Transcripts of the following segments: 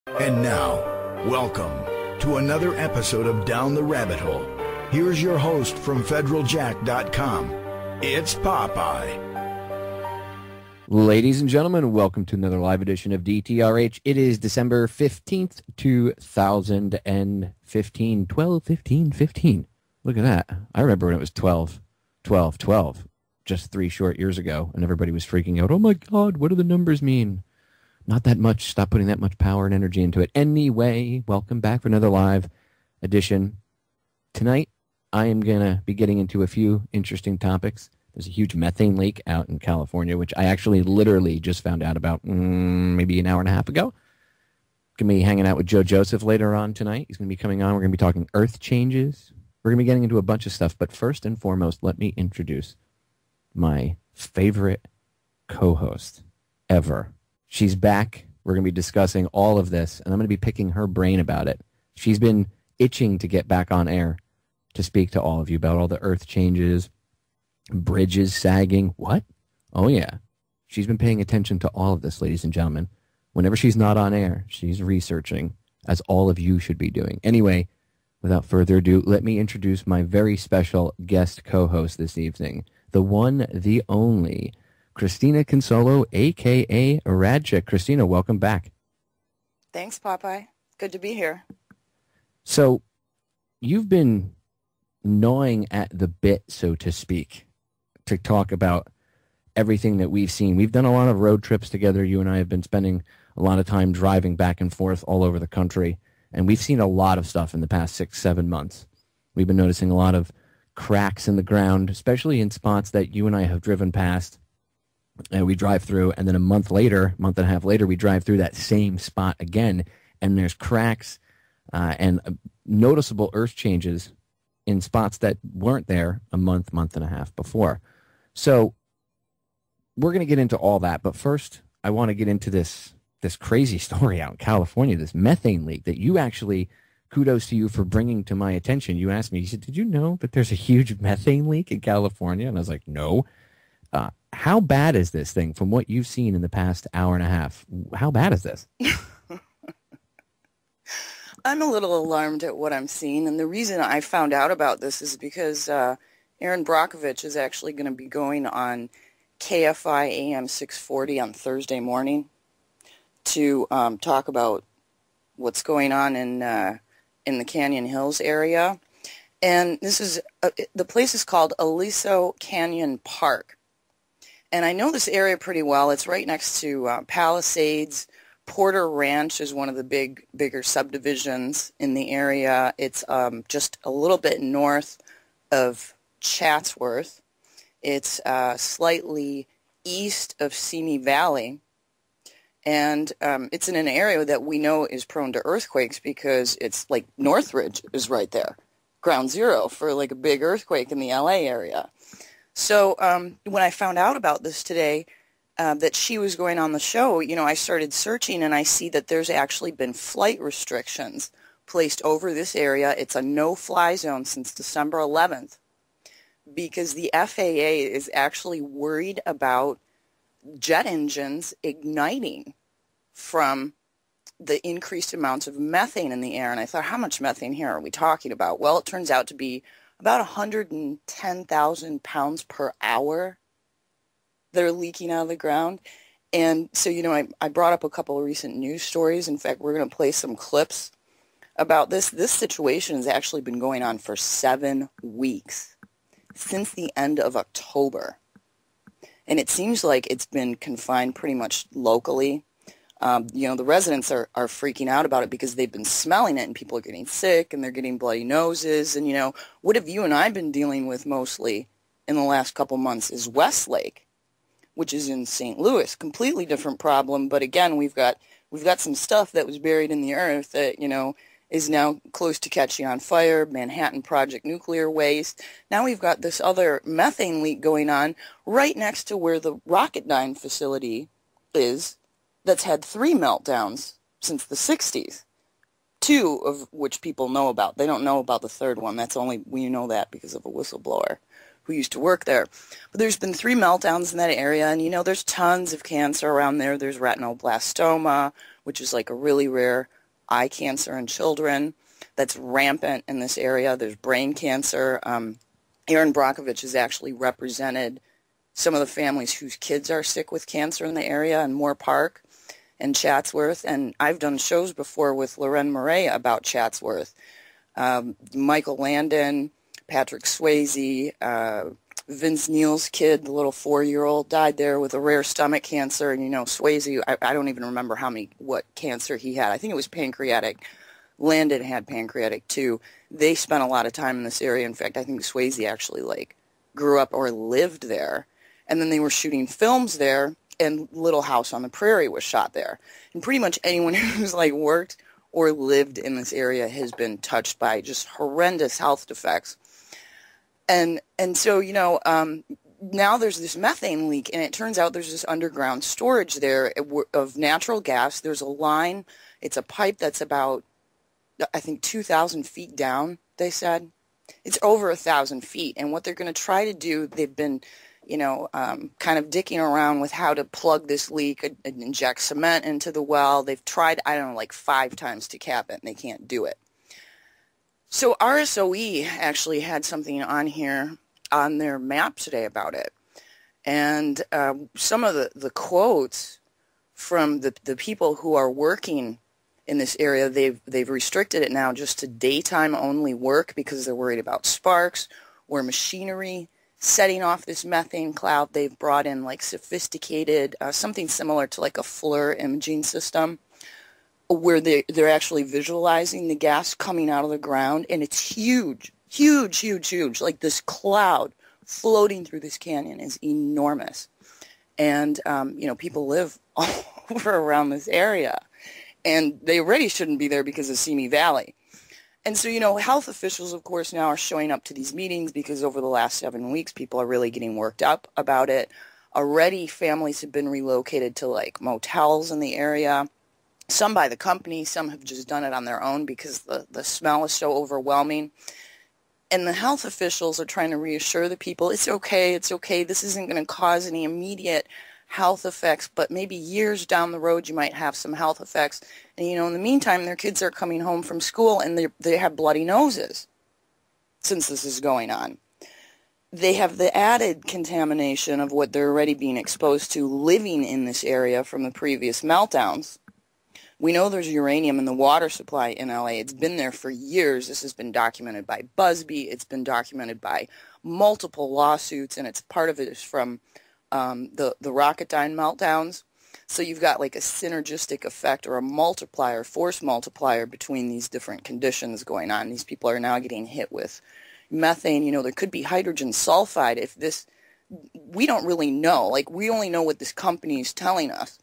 And now, welcome to another episode of Down the Rabbit Hole. Here's your host from federaljack.com. It's Popeye. Ladies and gentlemen, welcome to another live edition of DTRH. It is December 15th, 2015. 12/15/15. Look at that. I remember when it was 12/12/12, just 3 short years ago, and everybody was freaking out. Oh my God, what do the numbers mean? Not that much. Stop putting that much power and energy into it. Anyway, welcome back for another live edition. Tonight, I am going to be getting into a few interesting topics. There's a huge methane leak out in California, which I actually literally just found out about maybe an hour and a half ago. Going to be hanging out with Joe Joseph later on tonight. He's going to be coming on. We're going to be talking earth changes. We're going to be getting into a bunch of stuff. But first and foremost, let me introduce my favorite co-host ever. She's back. We're going to be discussing all of this, and I'm going to be picking her brain about it. She's been itching to get back on air to speak to all of you about all the earth changes, bridges sagging. What? Oh, yeah. She's been paying attention to all of this, ladies and gentlemen. Whenever she's not on air, she's researching, as all of you should be doing. Anyway, without further ado, let me introduce my very special guest co-host this evening, the one, the only, Christina Consolo, a.k.a. RadChick. Christina, welcome back. Thanks, Popeye. Good to be here. So, you've been gnawing at the bit, so to speak, to talk about everything that we've seen. We've done a lot of road trips together. You and I have been spending a lot of time driving back and forth all over the country, and we've seen a lot of stuff in the past 6-7 months. We've been noticing a lot of cracks in the ground, especially in spots that you and I have driven past. We drive through, and then a month and a half later, we drive through that same spot again, and there's cracks and noticeable earth changes in spots that weren't there a month and a half before. So we're going to get into all that, but first, I want to get into this crazy story out in California, this methane leak that you actually, kudos to you for bringing to my attention. You asked me, you said, did you know that there's a huge methane leak in California? And I was like, no. How bad is this thing from what you've seen in the past hour and a half? How bad is this? I'm a little alarmed at what I'm seeing, and the reason I found out about this is because Aaron Brockovich is actually going to be going on KFI AM 640 on Thursday morning to talk about what's going on in the Canyon Hills area. And this is the place is called Aliso Canyon Park. And I know this area pretty well. It's right next to Palisades. Porter Ranch is one of the bigger subdivisions in the area. It's just a little bit north of Chatsworth. It's slightly east of Simi Valley. And it's in an area that we know is prone to earthquakes because it's like Northridge is right there. Ground zero for like a big earthquake in the LA area. So when I found out about this today, that she was going on the show, you know, I started searching and I see that there's actually been flight restrictions placed over this area. It's a no-fly zone since December 11th because the FAA is actually worried about jet engines igniting from the increased amounts of methane in the air. And I thought, how much methane here are we talking about? Well, it turns out to be about 110,000 pounds per hour that are leaking out of the ground. And so, you know, I brought up a couple of recent news stories. In fact, we're going to play some clips about this. This situation has actually been going on for 7 weeks, since the end of October. And it seems like it's been confined pretty much locally. You know, the residents are freaking out about it because they've been smelling it and people are getting sick and they're getting bloody noses. And, you know, what have you and I been dealing with mostly in the last couple months is Westlake, which is in St. Louis. Completely different problem. But again, we've got some stuff that was buried in the earth that, you know, is now close to catching on fire, Manhattan Project nuclear waste. Now we've got this other methane leak going on right next to where the Rocketdyne facility is, that's had 3 meltdowns since the 60s, 2 of which people know about. They don't know about the third one. That's only, we know that because of a whistleblower who used to work there. But there's been 3 meltdowns in that area, and, there's tons of cancer around there. There's retinoblastoma, which is like a really rare eye cancer in children that's rampant in this area. There's brain cancer. Aaron Brockovich has actually represented some of the families whose kids are sick with cancer in the area in Moore Park and Chatsworth. And I've done shows before with Loren Murray about Chatsworth. Michael Landon, Patrick Swayze, Vince Neal's kid, the little 4-year-old, died there with a rare stomach cancer. And, Swayze, I don't even remember what cancer he had. I think it was pancreatic. Landon had pancreatic, too. They spent a lot of time in this area. In fact, I think Swayze actually, grew up or lived there. And then they were shooting films there, and Little House on the Prairie was shot there. And pretty much anyone who's, worked or lived in this area has been touched by just horrendous health defects. And so, now there's this methane leak, and it turns out there's this underground storage there of natural gas. There's a line. It's a pipe that's about, I think, 2,000 feet down, they said. It's over 1,000 feet. And what they're going to try to do, they've been, kind of dicking around with how to plug this leak and inject cement into the well. They've tried, 5 times to cap it, and they can't do it. So RSOE actually had something on here on their map today about it. And some of the quotes from the people who are working in this area, they've restricted it now just to daytime only work because they're worried about sparks or machinery setting off this methane cloud. They've brought in sophisticated, something similar to a FLIR imaging system, where they're actually visualizing the gas coming out of the ground, and it's huge, huge, huge, huge. This cloud floating through this canyon is enormous. And, people live all over around this area, and they already shouldn't be there because of Simi Valley. And so, health officials, of course, now are showing up to these meetings because over the last 7 weeks, people are really getting worked up about it. Already, families have been relocated to, motels in the area. Some by the company, some have just done it on their own because the smell is so overwhelming. And the health officials are trying to reassure the people, it's okay, this isn't going to cause any immediate health effects, but maybe years down the road you might have some health effects. And, in the meantime, their kids are coming home from school and they have bloody noses since this is going on. They have the added contamination of what they're already being exposed to living in this area from the previous meltdowns. We know there's uranium in the water supply in LA. It's been there for years. This has been documented by Busby. It's been documented by multiple lawsuits, and part of it is from the Rocketdyne meltdowns. So you've got a synergistic effect or a multiplier, force multiplier between these different conditions going on. These people are now getting hit with methane. There could be hydrogen sulfide if this, we don't really know. We only know what this company is telling us.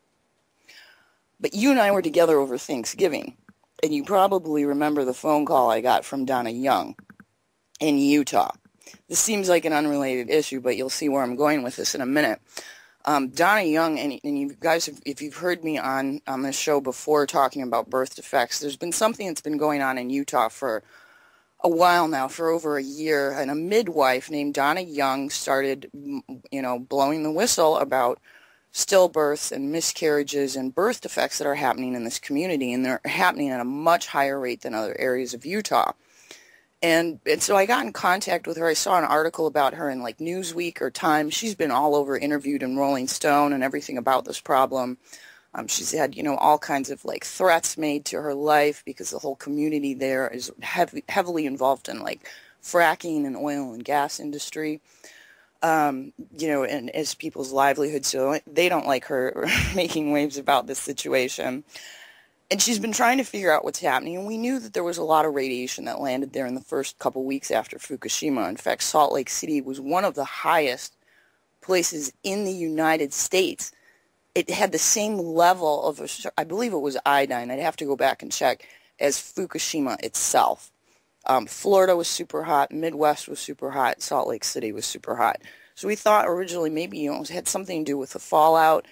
But you and I were together over Thanksgiving, and you probably remember the phone call I got from Donna Young in Utah. This seems like an unrelated issue, but you'll see where I'm going with this in a minute. Donna Young, and you guys, if you've heard me on this show before talking about birth defects, there's been something that's been going on in Utah for a while now, for over a year, and a midwife named Donna Young started, blowing the whistle about stillbirths and miscarriages and birth defects that are happening in this community, and they're happening at a much higher rate than other areas of Utah. And so I got in contact with her. I saw an article about her in Newsweek or Time. She's been all over, interviewed in Rolling Stone and everything about this problem. She's had, all kinds of threats made to her life because the whole community there is heavily involved in fracking and oil and gas industry. And as people's livelihoods, so they don't like her making waves about this situation. And she's been trying to figure out what's happening, and we knew that there was a lot of radiation that landed there in the first couple weeks after Fukushima. In fact, Salt Lake City was one of the highest places in the United States. It had the same level of, I believe it was iodine, I'd have to go back and check, as Fukushima itself. Florida was super hot, Midwest was super hot, Salt Lake City was super hot. So we thought originally maybe it had something to do with the fallout.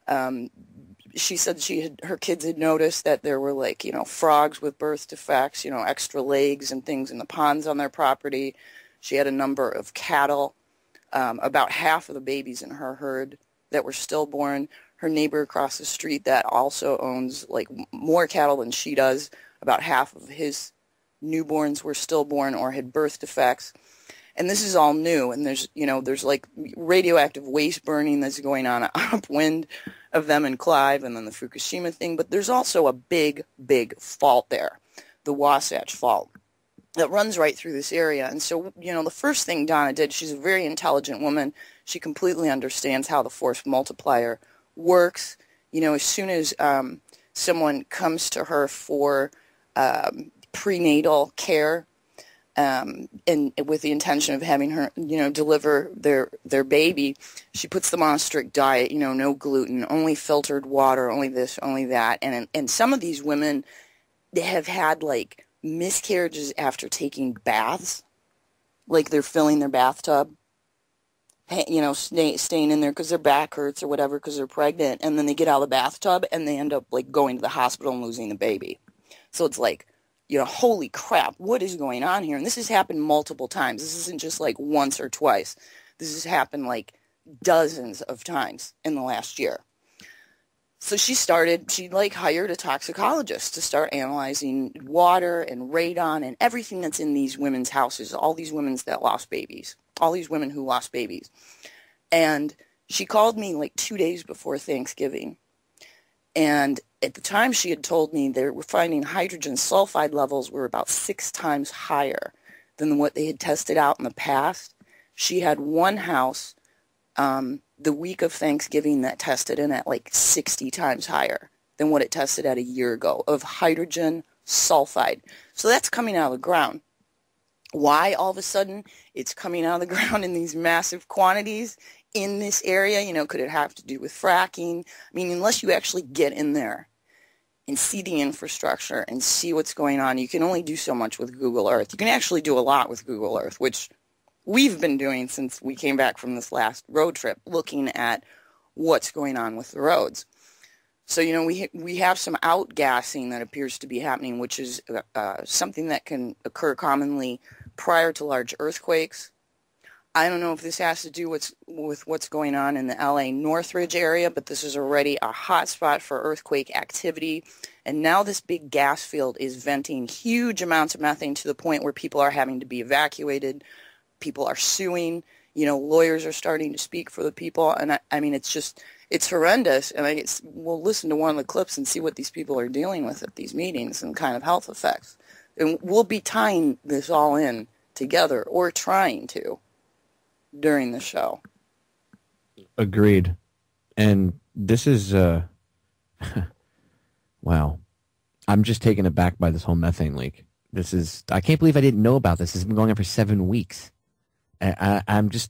She said her kids had noticed that there were frogs with birth defects, extra legs and things in the ponds on their property. She had a number of cattle about half of the babies in her herd that were stillborn. Her neighbor across the street that also owns like more cattle than she does, about half of his newborns were stillborn or had birth defects. And this is all new, and there's like radioactive waste burning that's going on upwind of them in Clive, and then the Fukushima thing. But there's also a big, big fault there, the Wasatch Fault, that runs right through this area. And so, the first thing Donna did, she's a very intelligent woman. She completely understands how the force multiplier works. As soon as someone comes to her for prenatal care, and with the intention of having her, deliver their baby, she puts them on a strict diet, no gluten, only filtered water, only this, only that. And some of these women, they have had, like, miscarriages after taking baths. Like, they're filling their bathtub, staying in there because their back hurts or whatever because they're pregnant. And then they get out of the bathtub and they end up, like, going to the hospital and losing the baby. So it's like, holy crap, what is going on here? And this has happened multiple times. This isn't just like once or twice. This has happened like dozens of times in the last year. So she hired a toxicologist to start analyzing water and radon and everything that's in these women's houses, all these women that lost babies, all these women who lost babies. And she called me like 2 days before Thanksgiving. And at the time she had told me they were finding hydrogen sulfide levels were about 6 times higher than what they had tested out in the past. She had one house the week of Thanksgiving that tested in at like 60 times higher than what it tested at a year ago of hydrogen sulfide. So that's coming out of the ground. Why all of a sudden it's coming out of the ground in these massive quantities in this area? Could it have to do with fracking? I mean, unless you actually get in there and see the infrastructure and see what's going on, you can only do so much with Google Earth. You can actually do a lot with Google Earth, which we've been doing since we came back from this last road trip, looking at what's going on with the roads. So, we have some outgassing that appears to be happening, which is something that can occur commonly prior to large earthquakes. I don't know if this has to do with what's going on in the LA Northridge area, but this is already a hot spot for earthquake activity. And now this big gas field is venting huge amounts of methane to the point where people are having to be evacuated. People are suing. Lawyers are starting to speak for the people. And I mean, it's horrendous. And we'll listen to one of the clips and see what these people are dealing with at these meetings and kind of health effects. And we'll be tying this all in together, or trying to, during the show. Agreed. And this is, wow. I'm just taken aback by this whole methane leak. I can't believe I didn't know about this. This has been going on for 7 weeks. I'm just,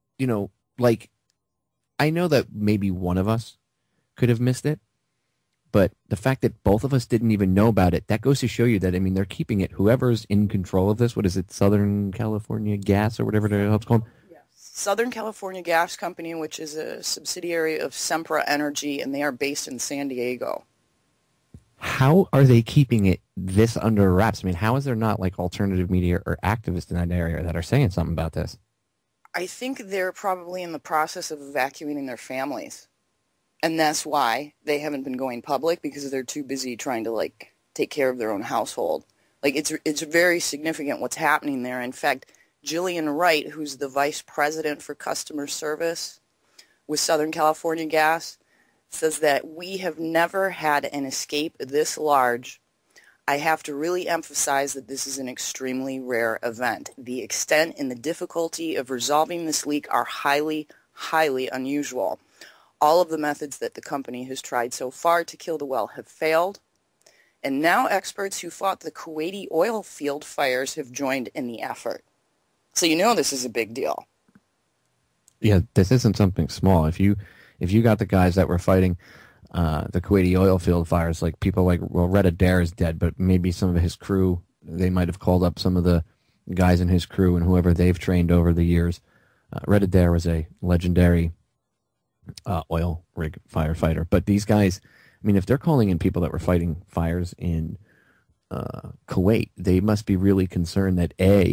I know that maybe one of us could have missed it, but the fact that both of us didn't even know about it, that goes to show you that, they're keeping it. Whoever's in control of this, what is it, Southern California Gas or whatever it's called? Southern California Gas Company, which is a subsidiary of Sempra Energy, and they are based in San Diego. How are they keeping it this under wraps? I mean, how is there not like alternative media or activists in that area that are saying something about this? I think they're probably in the process of evacuating their families. And that's why they haven't been going public, because they're too busy trying to take care of their own household. It's very significant what's happening there. In fact, Jillian Wright, who's the vice president for customer service with Southern California Gas, says that we have never had an escape this large. I have to really emphasize that this is an extremely rare event. The extent and the difficulty of resolving this leak are highly, highly unusual. All of the methods that the company has tried so far to kill the well have failed. And now experts who fought the Kuwaiti oil field fires have joined in the effort. So this is a big deal. Yeah, this isn't something small. If you got the guys that were fighting the Kuwaiti oil field fires, like people like, well, Red Adair is dead, but maybe some of his crew, they might have called up some of the guys in his crew and whoever they've trained over the years. Red Adair was a legendary oil rig firefighter. But these guys, if they're calling in people that were fighting fires in Kuwait, they must be really concerned that, A,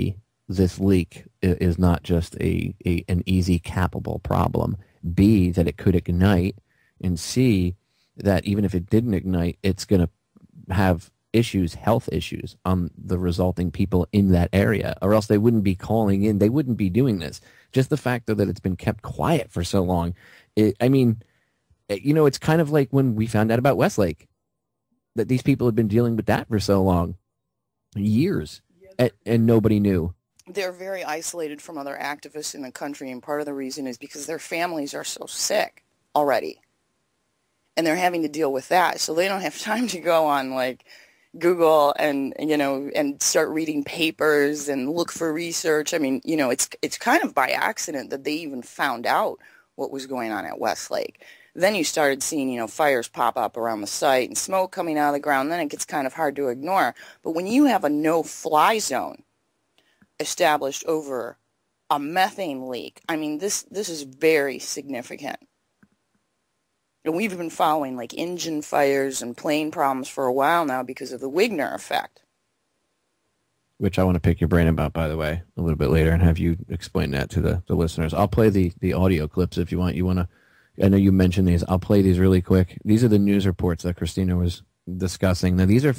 this leak is not just an easy cappable problem, B, that it could ignite, and C, that even if it didn't ignite, it's going to have issues, health issues on the resulting people in that area, or else they wouldn't be calling in. They wouldn't be doing this. Just the fact, though, that it's been kept quiet for so long. It's kind of like when we found out about Westlake, that these people had been dealing with that for so long, years, and nobody knew. They're very isolated from other activists in the country, and part of the reason is because their families are so sick already. And they're having to deal with that, so they don't have time to go on, like, Google and start reading papers and look for research. I mean, it's kind of by accident that they even found out what was going on at Westlake. Then you started seeing, fires pop up around the site and smoke coming out of the ground. Then it gets kind of hard to ignore. But when you have a no-fly zone established over a methane leak, I mean, this is very significant. And we've been following like engine fires and plane problems for a while now because of the Wigner effect. Which I want to pick your brain about, by the way, a little bit later and have you explain that to the listeners. I'll play the audio clips if you want. I know you mentioned these. I'll play these really quick. These are the news reports that Christina was discussing. Now, these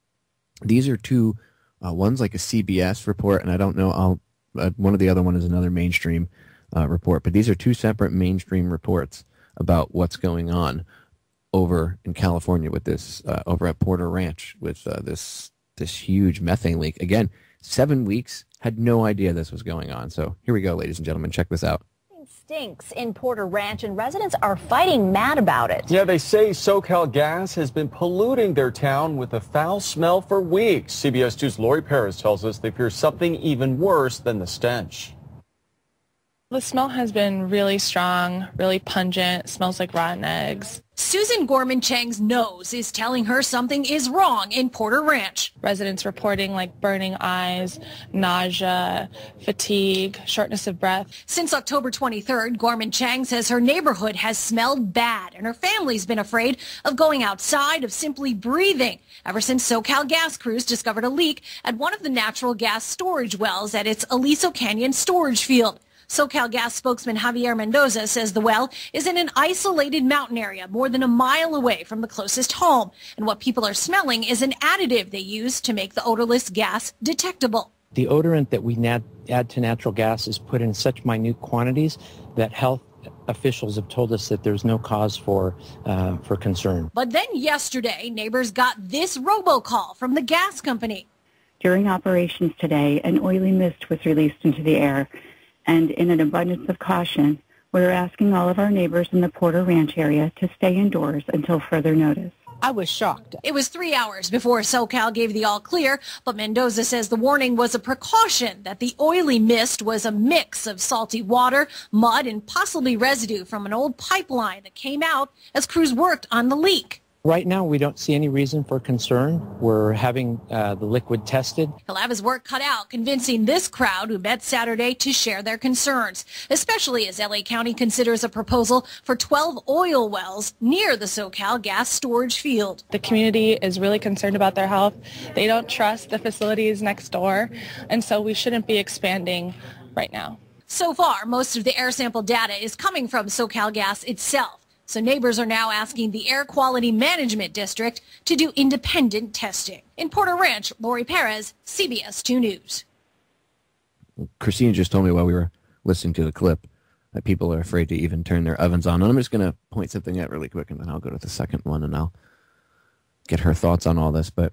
are two, one's like a CBS report, and I don't know, one of the other one is another mainstream report, but these are two separate mainstream reports about what's going on over in California with this, over at Porter Ranch with this huge methane leak. Again, 7 weeks, had no idea this was going on. So here we go, ladies and gentlemen. Check this out. Stinks in Porter Ranch, and residents are fighting mad about it. Yeah, they say SoCal Gas has been polluting their town with a foul smell for weeks. CBS 2's Lori Perez tells us they fear something even worse than the stench. The smell has been really strong, really pungent. It smells like rotten eggs. Susan Gorman Chang's nose is telling her something is wrong in Porter Ranch. Residents reporting like burning eyes, nausea, fatigue, shortness of breath. Since October 23rd, Gorman Chang says her neighborhood has smelled bad, and her family's been afraid of going outside, of simply breathing, ever since SoCal gas crews discovered a leak at one of the natural gas storage wells at its Aliso Canyon storage field. SoCal Gas spokesman Javier Mendoza says the well is in an isolated mountain area more than a mile away from the closest home, and what people are smelling is an additive they use to make the odorless gas detectable. The odorant that we add to natural gas is put in such minute quantities that health officials have told us that there's no cause for concern. But then yesterday, neighbors got this robocall from the gas company. During operations today, an oily mist was released into the air. And in an abundance of caution, we're asking all of our neighbors in the Porter Ranch area to stay indoors until further notice. I was shocked. It was 3 hours before SoCal gave the all clear, but Mendoza says the warning was a precaution, that the oily mist was a mix of salty water, mud, and possibly residue from an old pipeline that came out as crews worked on the leak. Right now, we don't see any reason for concern. We're having the liquid tested. He'll have his work cut out convincing this crowd who met Saturday to share their concerns, especially as LA County considers a proposal for 12 oil wells near the SoCal gas storage field. The community is really concerned about their health. They don't trust the facilities next door, and so we shouldn't be expanding right now. So far, most of the air sample data is coming from SoCal Gas itself. So neighbors are now asking the Air Quality Management District to do independent testing. In Porter Ranch, Lori Perez, CBS 2 News. Christina just told me while we were listening to the clip that people are afraid to even turn their ovens on. And I'm just going to point something out really quick, and then I'll go to the second one, and I'll get her thoughts on all this. But,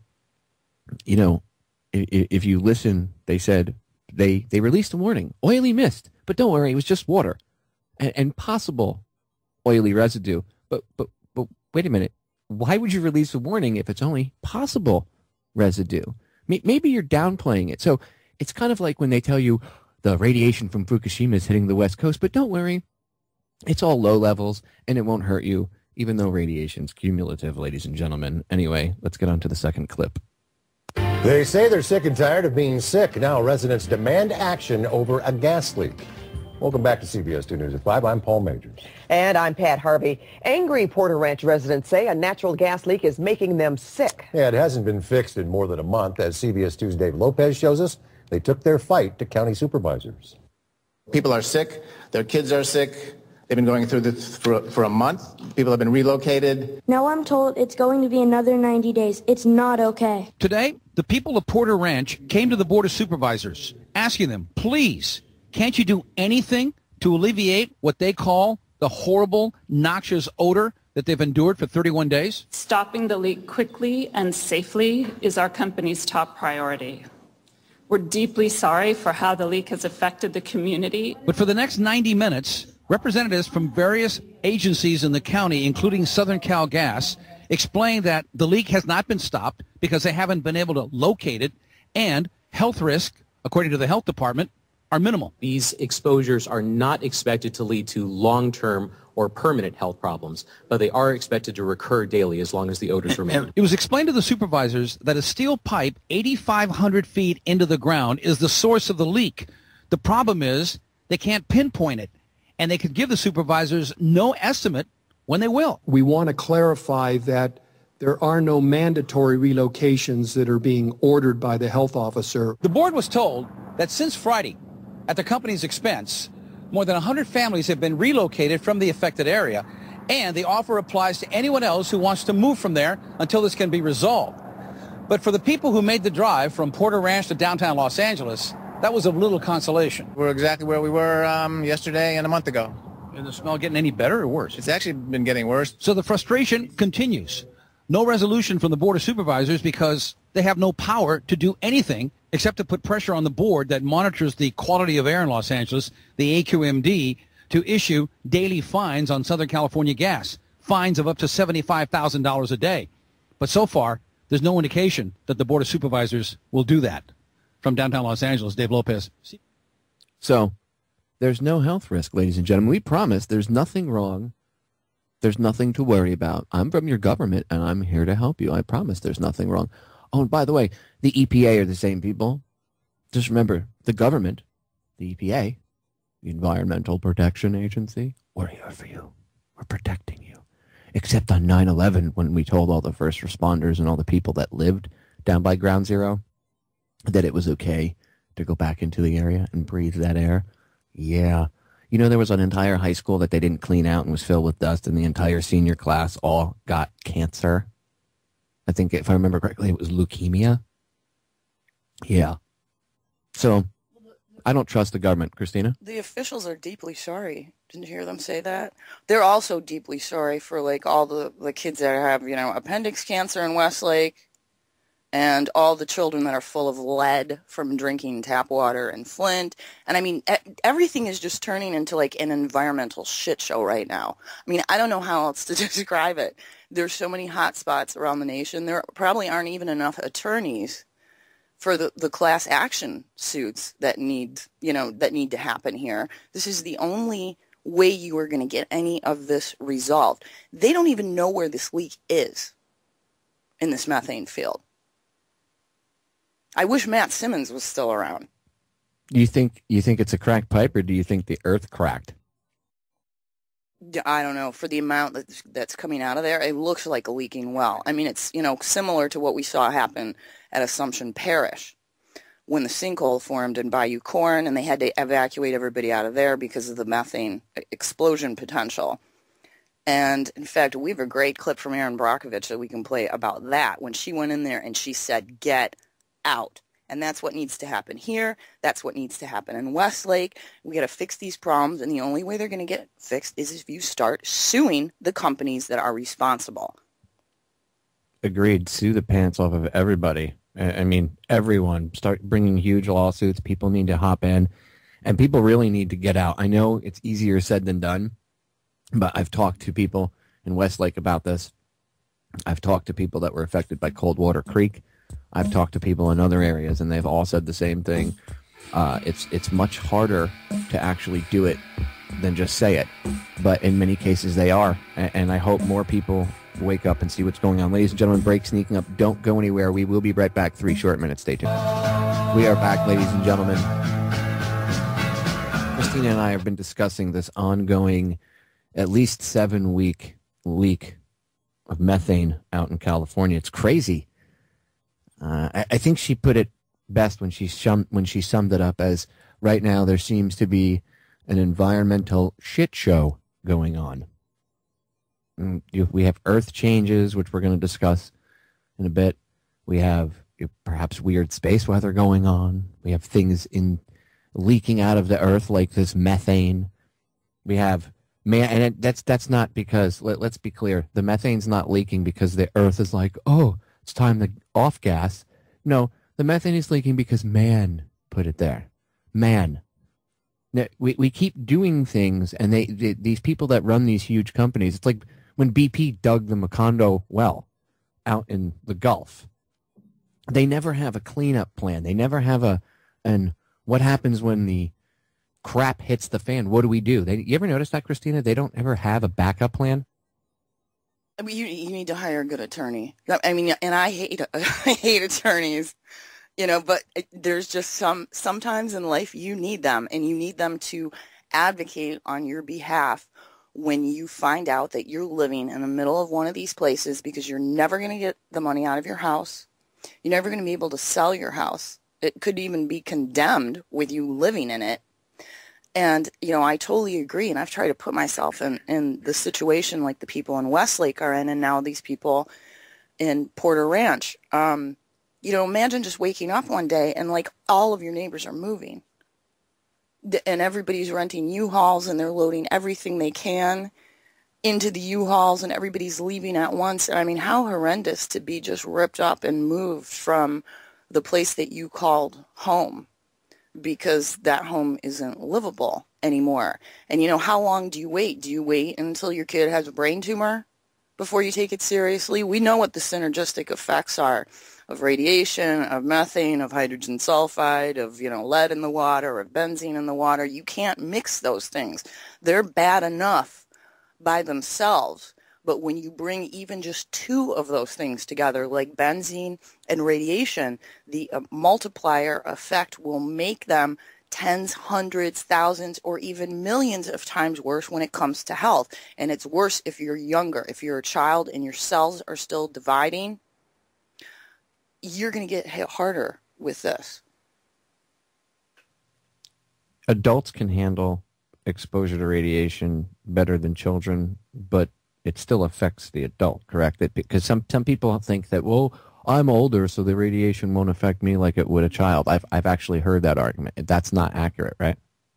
if you listen, they said they released a warning, oily mist. But don't worry, it was just water and possible oily residue. But wait a minute. Why would you release a warning if it's only possible residue? Maybe you're downplaying it. So it's kind of like when they tell you the radiation from Fukushima is hitting the West Coast, but don't worry. It's all low levels and it won't hurt you, even though radiation's cumulative, ladies and gentlemen. Anyway, let's get on to the second clip. They say they're sick and tired of being sick. Now residents demand action over a gas leak. Welcome back to CBS 2 News at 5. I'm Paul Majors. And I'm Pat Harvey. Angry Porter Ranch residents say a natural gas leak is making them sick. Yeah, it hasn't been fixed in more than a month. As CBS 2's Dave Lopez shows us, They took their fight to county supervisors. People are sick. Their kids are sick. They've been going through this for a month. People have been relocated. Now I'm told it's going to be another 90 days. It's not okay. Today, the people of Porter Ranch came to the Board of Supervisors, asking them, please, can't you do anything to alleviate what they call the horrible, noxious odor that they've endured for 31 days? Stopping the leak quickly and safely is our company's top priority. We're deeply sorry for how the leak has affected the community. But for the next 90 minutes, representatives from various agencies in the county, including Southern Cal Gas, explained that the leak has not been stopped because they haven't been able to locate it, and health risk, according to the health department, are minimal. These exposures are not expected to lead to long-term or permanent health problems, but they are expected to recur daily as long as the odors remain. It was explained to the supervisors that a steel pipe 8,500 feet into the ground is the source of the leak. The problem is they can't pinpoint it, and they could give the supervisors no estimate when they will. We want to clarify that there are no mandatory relocations that are being ordered by the health officer. The board was told that since Friday, at the company's expense, more than 100 families have been relocated from the affected area, and the offer applies to anyone else who wants to move from there until this can be resolved. But for the people who made the drive from Porter Ranch to downtown Los Angeles, that was of little consolation. We're exactly where we were yesterday and a month ago. Is the smell getting any better or worse? It's actually been getting worse. So the frustration continues. No resolution from the Board of Supervisors because they have no power to do anything except to put pressure on the board that monitors the quality of air in Los Angeles, the AQMD, to issue daily fines on Southern California gas, fines of up to $75,000 a day. But so far, there's no indication that the Board of Supervisors will do that. From downtown Los Angeles, Dave Lopez. So there's no health risk, ladies and gentlemen. We promise there's nothing wrong. There's nothing to worry about. I'm from your government, and I'm here to help you. I promise there's nothing wrong. Oh, and by the way, the EPA are the same people. Just remember, the government, the EPA, the Environmental Protection Agency, we're here for you. We're protecting you. Except on 9/11, when we told all the first responders and all the people that lived down by Ground Zero that it was okay to go back into the area and breathe that air. Yeah. You know, there was an entire high school that they didn't clean out and was filled with dust, and the entire senior class all got cancer. I think, if I remember correctly, it was leukemia. Yeah. So, I don't trust the government. Christina? The officials are deeply sorry. Didn't you hear them say that? They're also deeply sorry for, like, all the kids that have, you know, appendix cancer in Westlake, and all the children that are full of lead from drinking tap water in Flint. And I mean, everything is just turning into like an environmental shit show right now. I mean, I don't know how else to describe it. There's so many hot spots around the nation. There probably aren't even enough attorneys for the class action suits that need to happen here. This is the only way you are going to get any of this resolved. They don't even know where this leak is in this methane field. I wish Matt Simmons was still around. Do you think it's a cracked pipe, or do you think the earth cracked? I don't know. For the amount that's coming out of there, it looks like a leaking well. I mean, it's, you know, similar to what we saw happen at Assumption Parish when the sinkhole formed in Bayou Corn, and they had to evacuate everybody out of there because of the methane explosion potential. And, in fact, we have a great clip from Erin Brockovich that we can play about that, when she went in there and she said, get out. And that's what needs to happen here. That's what needs to happen in Westlake. We got to fix these problems, and the only way they're going to get fixed is if you start suing the companies that are responsible. Agreed. Sue the pants off of everybody. I mean, everyone. Start bringing huge lawsuits. People need to hop in, and people really need to get out. I know it's easier said than done, but I've talked to people in Westlake about this. I've talked to people that were affected by Coldwater Creek. I've talked to people in other areas, and they've all said the same thing. It's much harder to actually do it than just say it. But in many cases, they are. And I hope more people wake up and see what's going on. Ladies and gentlemen, break sneaking up. Don't go anywhere. We will be right back. 3 short minutes. Stay tuned. We are back, ladies and gentlemen. Christina and I have been discussing this ongoing, at least 7-week leak of methane out in California. It's crazy. I think she put it best when she summed it up as, right now there seems to be an environmental shit show going on. We have earth changes, which we're going to discuss in a bit. We have perhaps weird space weather going on. We have things leaking out of the earth like this methane. We have that's not because, let's be clear, the methane's not leaking because the earth is like, oh, it's time to off gas. No, the methane is leaking because man put it there. Man. We keep doing things, and these people that run these huge companies, it's like when BP dug the Macondo well out in the Gulf. They never have a cleanup plan. They never have and what happens when the crap hits the fan? What do we do? You ever notice that, Christina? They don't ever have a backup plan. I mean, you need to hire a good attorney. I mean, and I hate attorneys, but there's just sometimes in life you need them, and you need them to advocate on your behalf when you find out that you're living in the middle of one of these places, because you're never going to get the money out of your house. You're never going to be able to sell your house. It could even be condemned with you living in it. And, I totally agree, and I've tried to put myself in the situation like the people in Westlake are in, and now these people in Porter Ranch. Imagine just waking up one day and, like, all of your neighbors are moving. And everybody's renting U-Hauls, and they're loading everything they can into the U-Hauls, and everybody's leaving at once. I mean, how horrendous to be just ripped up and moved from the place that you called home, because that home isn't livable anymore. And how long do you wait? Do you wait until your kid has a brain tumor before you take it seriously? We know what the synergistic effects are of radiation, of methane, of hydrogen sulfide, of, lead in the water, of benzene in the water. You can't mix those things. They're bad enough by themselves. But when you bring even just two of those things together, like benzene and radiation, the multiplier effect will make them tens, hundreds, thousands, or even millions of times worse when it comes to health. And it's worse if you're younger. If you're a child and your cells are still dividing, you're going to get hit harder with this. Adults can handle exposure to radiation better than children, but it still affects the adult, correct? Because some people think that, well, I'm older, so the radiation won't affect me like it would a child. I've actually heard that argument. That's not accurate, right?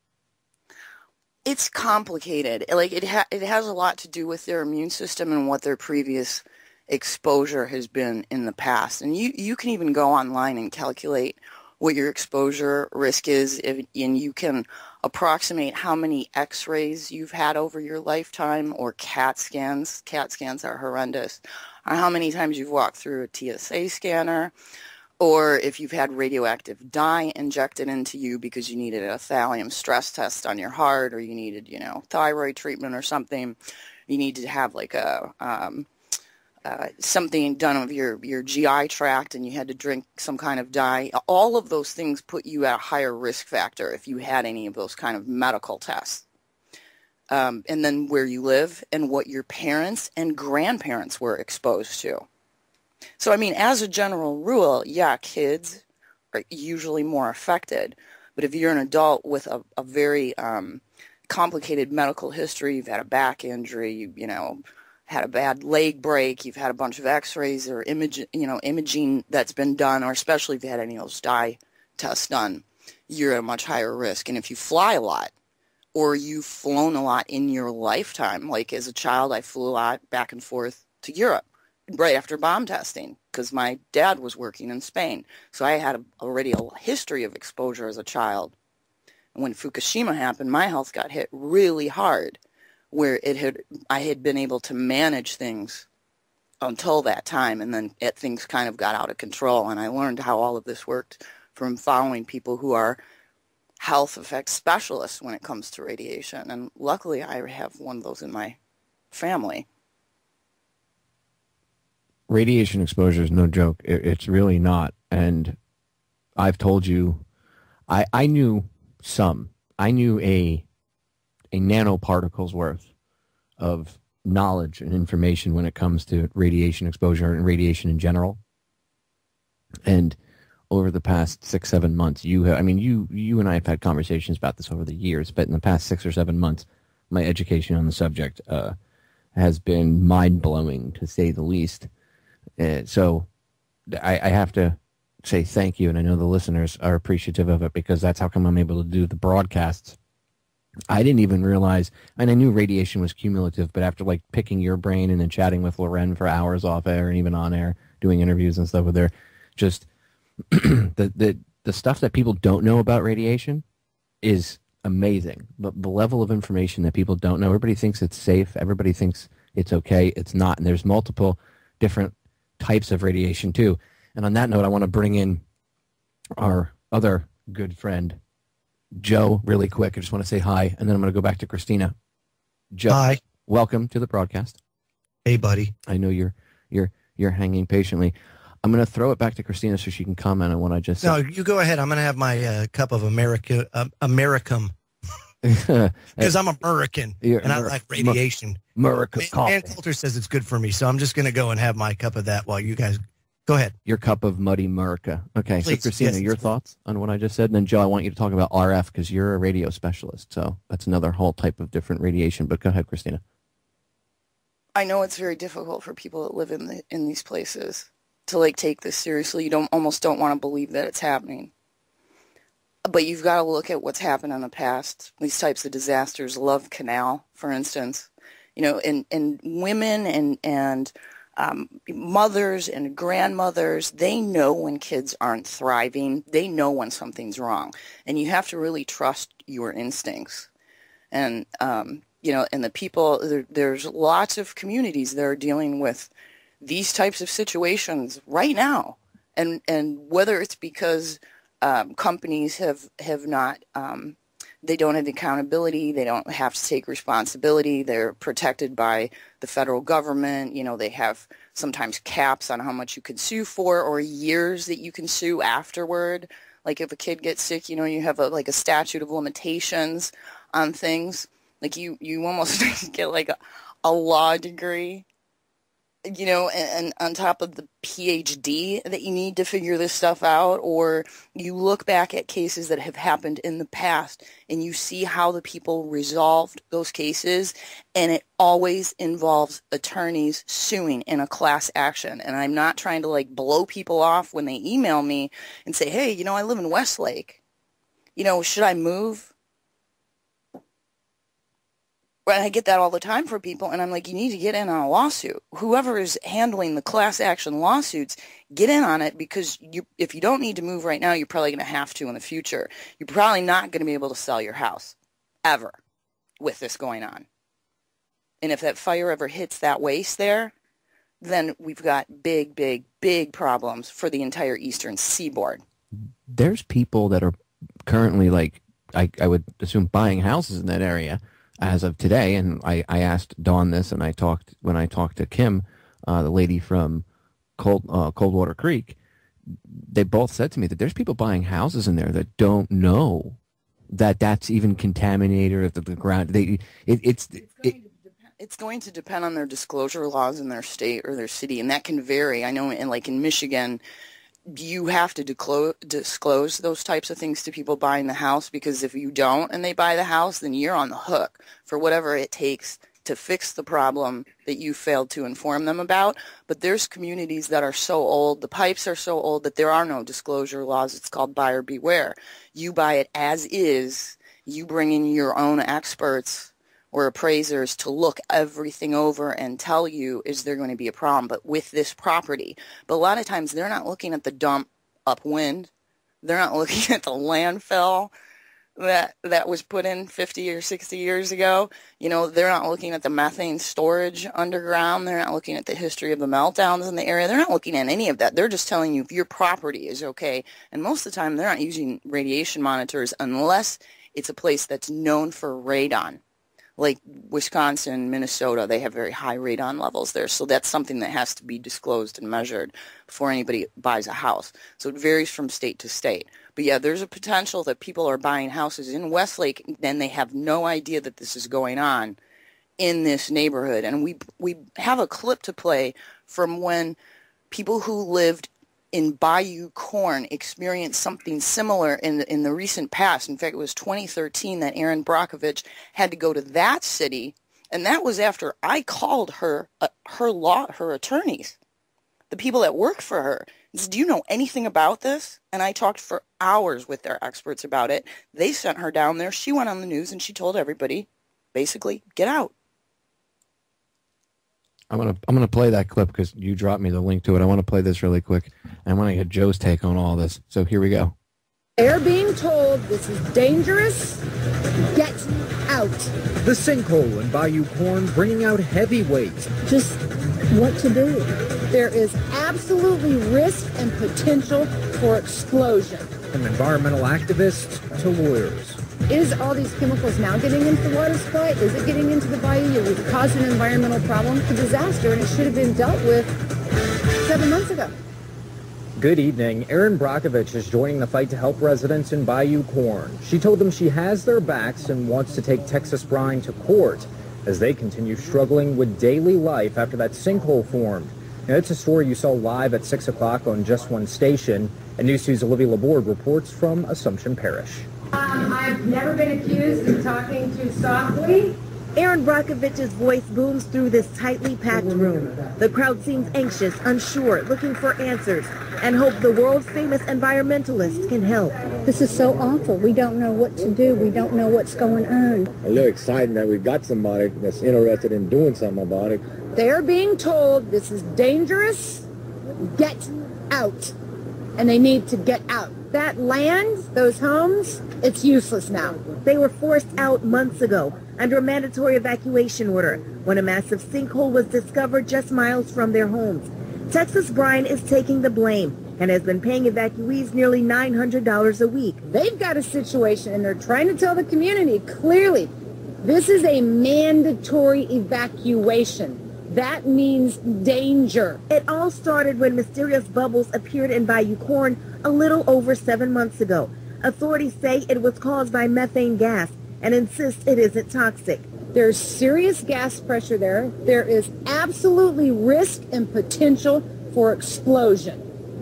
It's complicated. Like it has a lot to do with their immune system and what their previous exposure has been in the past. And you can even go online and calculate what your exposure risk is, and you can approximate how many x-rays you've had over your lifetime, or CAT scans. CAT scans are horrendous. Or how many times you've walked through a TSA scanner, or if you've had radioactive dye injected into you because you needed a thallium stress test on your heart, or you needed, thyroid treatment or something. You need to have like a something done of your GI tract, and you had to drink some kind of dye. All of those things put you at a higher risk factor if you had any of those kind of medical tests. And then where you live and what your parents and grandparents were exposed to. So, I mean, as a general rule, yeah, kids are usually more affected. But if you're an adult with a very complicated medical history, you've had a back injury, had a bad leg break, you've had a bunch of x-rays or imaging that's been done, or especially if you had any of those dye tests done, you're at a much higher risk. And if you fly a lot, or you've flown a lot in your lifetime, like as a child I flew a lot back and forth to Europe right after bomb testing because my dad was working in Spain. So I had already a history of exposure as a child. And when Fukushima happened, my health got hit really hard, where I had been able to manage things until that time, and then things kind of got out of control, and I learned how all of this worked from following people who are health effects specialists when it comes to radiation, and luckily I have one of those in my family. Radiation exposure is no joke. It's really not, and I've told you, I knew some. I knew a nanoparticle's worth of knowledge and information when it comes to radiation exposure and radiation in general. And over the past 6-7 months, you and I have had conversations about this over the years, but in the past 6 or 7 months, my education on the subject has been mind-blowing, to say the least. So I have to say thank you, and I know the listeners are appreciative of it, because that's how come I'm able to do the broadcasts. I didn't even realize, and I knew radiation was cumulative, but after like picking your brain and then chatting with Loren for hours off air and even on air, doing interviews and stuff with her, just the stuff that people don't know about radiation is amazing. The level of information that people don't know, everybody thinks it's safe, everybody thinks it's okay, it's not, and there's multiple different types of radiation too. And on that note, I want to bring in our other good friend, Joe, really quick. I just want to say hi, and then I'm going to go back to Christina. Joe, hi. Welcome to the broadcast. Hey, buddy. I know you're hanging patiently. I'm going to throw it back to Christina so she can comment on what I just said. No, you go ahead. I'm going to have my cup of Americum, because I'm American, and I like radiation. America coffee. Ann Coulter says it's good for me, so I'm just going to go and have my cup of that while you guys go ahead. Your cup of muddy America. Okay, Please, so Christina, yes. your thoughts on what I just said? And then, Joe, I want you to talk about RF, because you're a radio specialist, so that's another whole type of different radiation. But go ahead, Christina. I know it's very difficult for people that live in these places to like take this seriously. You almost don't want to believe that it's happening. But you've got to look at what's happened in the past. These types of disasters, Love Canal, for instance, and women and mothers and grandmothers, they know when kids aren't thriving. They know when something's wrong. And you have to really trust your instincts. And, and the people, there's lots of communities that are dealing with these types of situations right now. And whether it's because companies have not, they don't have accountability, they don't have to take responsibility, they're protected by the federal government, they have sometimes caps on how much you can sue for or years that you can sue afterward. Like if a kid gets sick, you have a statute of limitations on things. Like you almost need to get like a law degree, and on top of the PhD that you need to figure this stuff out, or you look back at cases that have happened in the past and you see how the people resolved those cases, and it always involves attorneys suing in a class action. And I'm not trying to like blow people off when they email me and say, hey, I live in Westlake. Should I move? And I get that all the time from people, and I'm like, you need to get in on a lawsuit. Whoever is handling the class action lawsuits, get in on it, because if you don't need to move right now, you're probably going to have to in the future. You're probably not going to be able to sell your house, ever, with this going on. And if that fire ever hits that waste there, then we've got big, big, big problems for the entire eastern seaboard. There's people that are currently, like, I would assume, buying houses in that area as of today, and I asked Dawn this, and when I talked to Kim, the lady from Coldwater Creek, they both said to me that there's people buying houses in there that don't know that that's even contaminated, or that the ground. It's going to depend on their disclosure laws in their state or their city, and that can vary. I know in Michigan, you have to disclose those types of things to people buying the house, because if you don't and they buy the house, then you're on the hook for whatever it takes to fix the problem that you failed to inform them about. But there's communities that are so old, the pipes are so old, that there are no disclosure laws. It's called buyer beware. You buy it as is. You bring in your own experts or appraisers to look everything over and tell you, is there going to be a problem? But with this property, but a lot of times they're not looking at the dump upwind. They're not looking at the landfill that was put in 50 or 60 years ago. They're not looking at the methane storage underground. They're not looking at the history of the meltdowns in the area. They're not looking at any of that. They're just telling you if your property is okay. And most of the time, they're not using radiation monitors unless it's a place that's known for radon. Like Wisconsin, Minnesota, they have very high radon levels there. So that's something that has to be disclosed and measured before anybody buys a house. So it varies from state to state. But yeah, there's a potential that people are buying houses in Westlake and they have no idea that this is going on in this neighborhood. And we have a clip to play from when people who lived in Bayou Corn experienced something similar in the recent past. In fact, it was 2013 that Erin Brockovich had to go to that city, and that was after I called her attorneys, the people that work for her, and said, do you know anything about this? And I talked for hours with their experts about it. They sent her down there. She went on the news and she told everybody, basically, get out. I'm gonna play that clip because you dropped me the link to it. I want to play this really quick. I want to get Joe's take on all this. So here we go. They're being told this is dangerous. Get out. The sinkhole in Bayou Corn bringing out heavy weights. Just what to do. There is absolutely risk and potential for explosion. From environmental activists to lawyers. Is all these chemicals now getting into the water supply? Is it getting into the bayou? Is it causing an environmental problem? It's a disaster, and it should have been dealt with 7 months ago. Good evening. Erin Brockovich is joining the fight to help residents in Bayou Corn. She told them she has their backs and wants to take Texas Brine to court as they continue struggling with daily life after that sinkhole formed. Now, it's a story you saw live at 6 o'clock on Just One Station, and News 2's Olivia Laborde reports from Assumption Parish. I've never been accused of talking too softly. Erin Brockovich's voice booms through this tightly packed room. The crowd seems anxious, unsure, looking for answers, and hope the world's famous environmentalists can help. This is so awful. We don't know what to do. We don't know what's going on. A little exciting that we got somebody that's interested in doing something about it. They're being told this is dangerous. Get out. And they need to get out. That land, those homes, it's useless now. They were forced out months ago under a mandatory evacuation order when a massive sinkhole was discovered just miles from their homes. Texas Brine is taking the blame and has been paying evacuees nearly $900 a week. They've got a situation, and they're trying to tell the community clearly, this is a mandatory evacuation. That means danger. It all started when mysterious bubbles appeared in Bayou Corn a little over 7 months ago. Authorities say it was caused by methane gas and insist it isn't toxic. There's serious gas pressure there. There is absolutely risk and potential for explosion.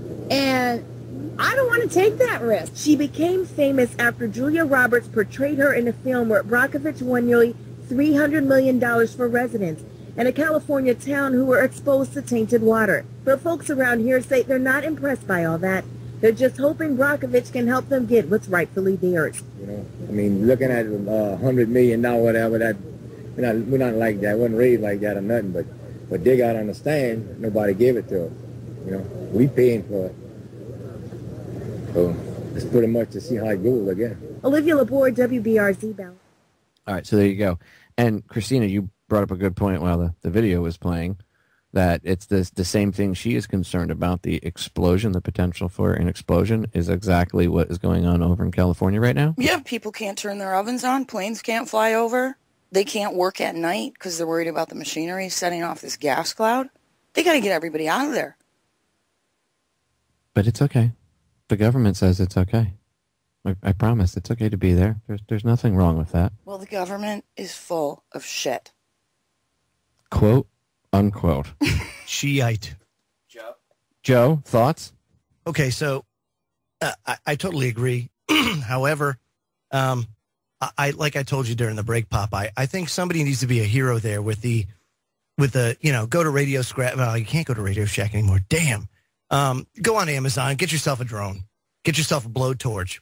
And I don't want to take that risk. She became famous after Julia Roberts portrayed her in a film where Brockovich won nearly $300 million for residents in a California town who were exposed to tainted water. But folks around here say they're not impressed by all that. They're just hoping Brockovich can help them get what's rightfully theirs. You know, I mean, looking at $100 million, whatever, that we're not like that. Wasn't raised like that or nothing. But they gotta understand, nobody gave it to us. You know, we paying for it. So it's pretty much to see how it goes again. Olivia Laborde, WBRZ Bell. All right, so there you go. And Christina, you brought up a good point while the video was playing, that it's the same thing she is concerned about. The explosion, the potential for an explosion is exactly what is going on over in California right now. Yeah, people can't turn their ovens on. Planes can't fly over. They can't work at night because they're worried about the machinery setting off this gas cloud. They got to get everybody out of there. But it's okay. The government says it's okay. I promise it's okay to be there. There's nothing wrong with that. Well, the government is full of shit. Quote, unquote. Shiite. Joe, thoughts? Okay, so I totally agree. However, I like I told you during the break, Popeye, I think somebody needs to be a hero there with the go to Radio Scrap. Well, you can't go to Radio Shack anymore. Damn. Go on Amazon, get yourself a drone, get yourself a blowtorch.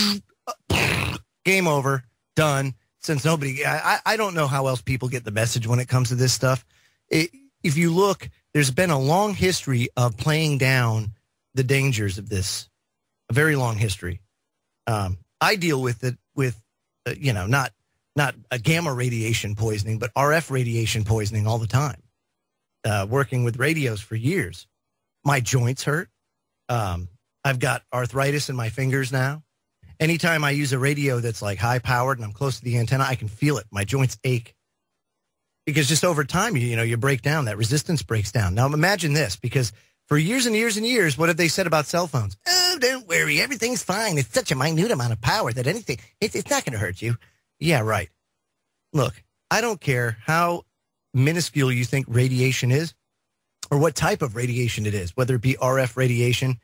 Game over, done. Since nobody, I don't know how else people get the message when it comes to this stuff. If you look, there's been a long history of playing down the dangers of this, a very long history. I deal with it with, not a gamma radiation poisoning, but RF radiation poisoning all the time. Working with radios for years. My joints hurt. I've got arthritis in my fingers now. Anytime I use a radio that's like high powered and I'm close to the antenna, I can feel it. My joints ache. Because just over time, you break down. That resistance breaks down. Now imagine this, because for years and years and years, what have they said about cell phones? Oh, don't worry. Everything's fine. It's such a minute amount of power that it's not going to hurt you. Yeah, right. Look, I don't care how minuscule you think radiation is or what type of radiation it is, whether it be RF radiation,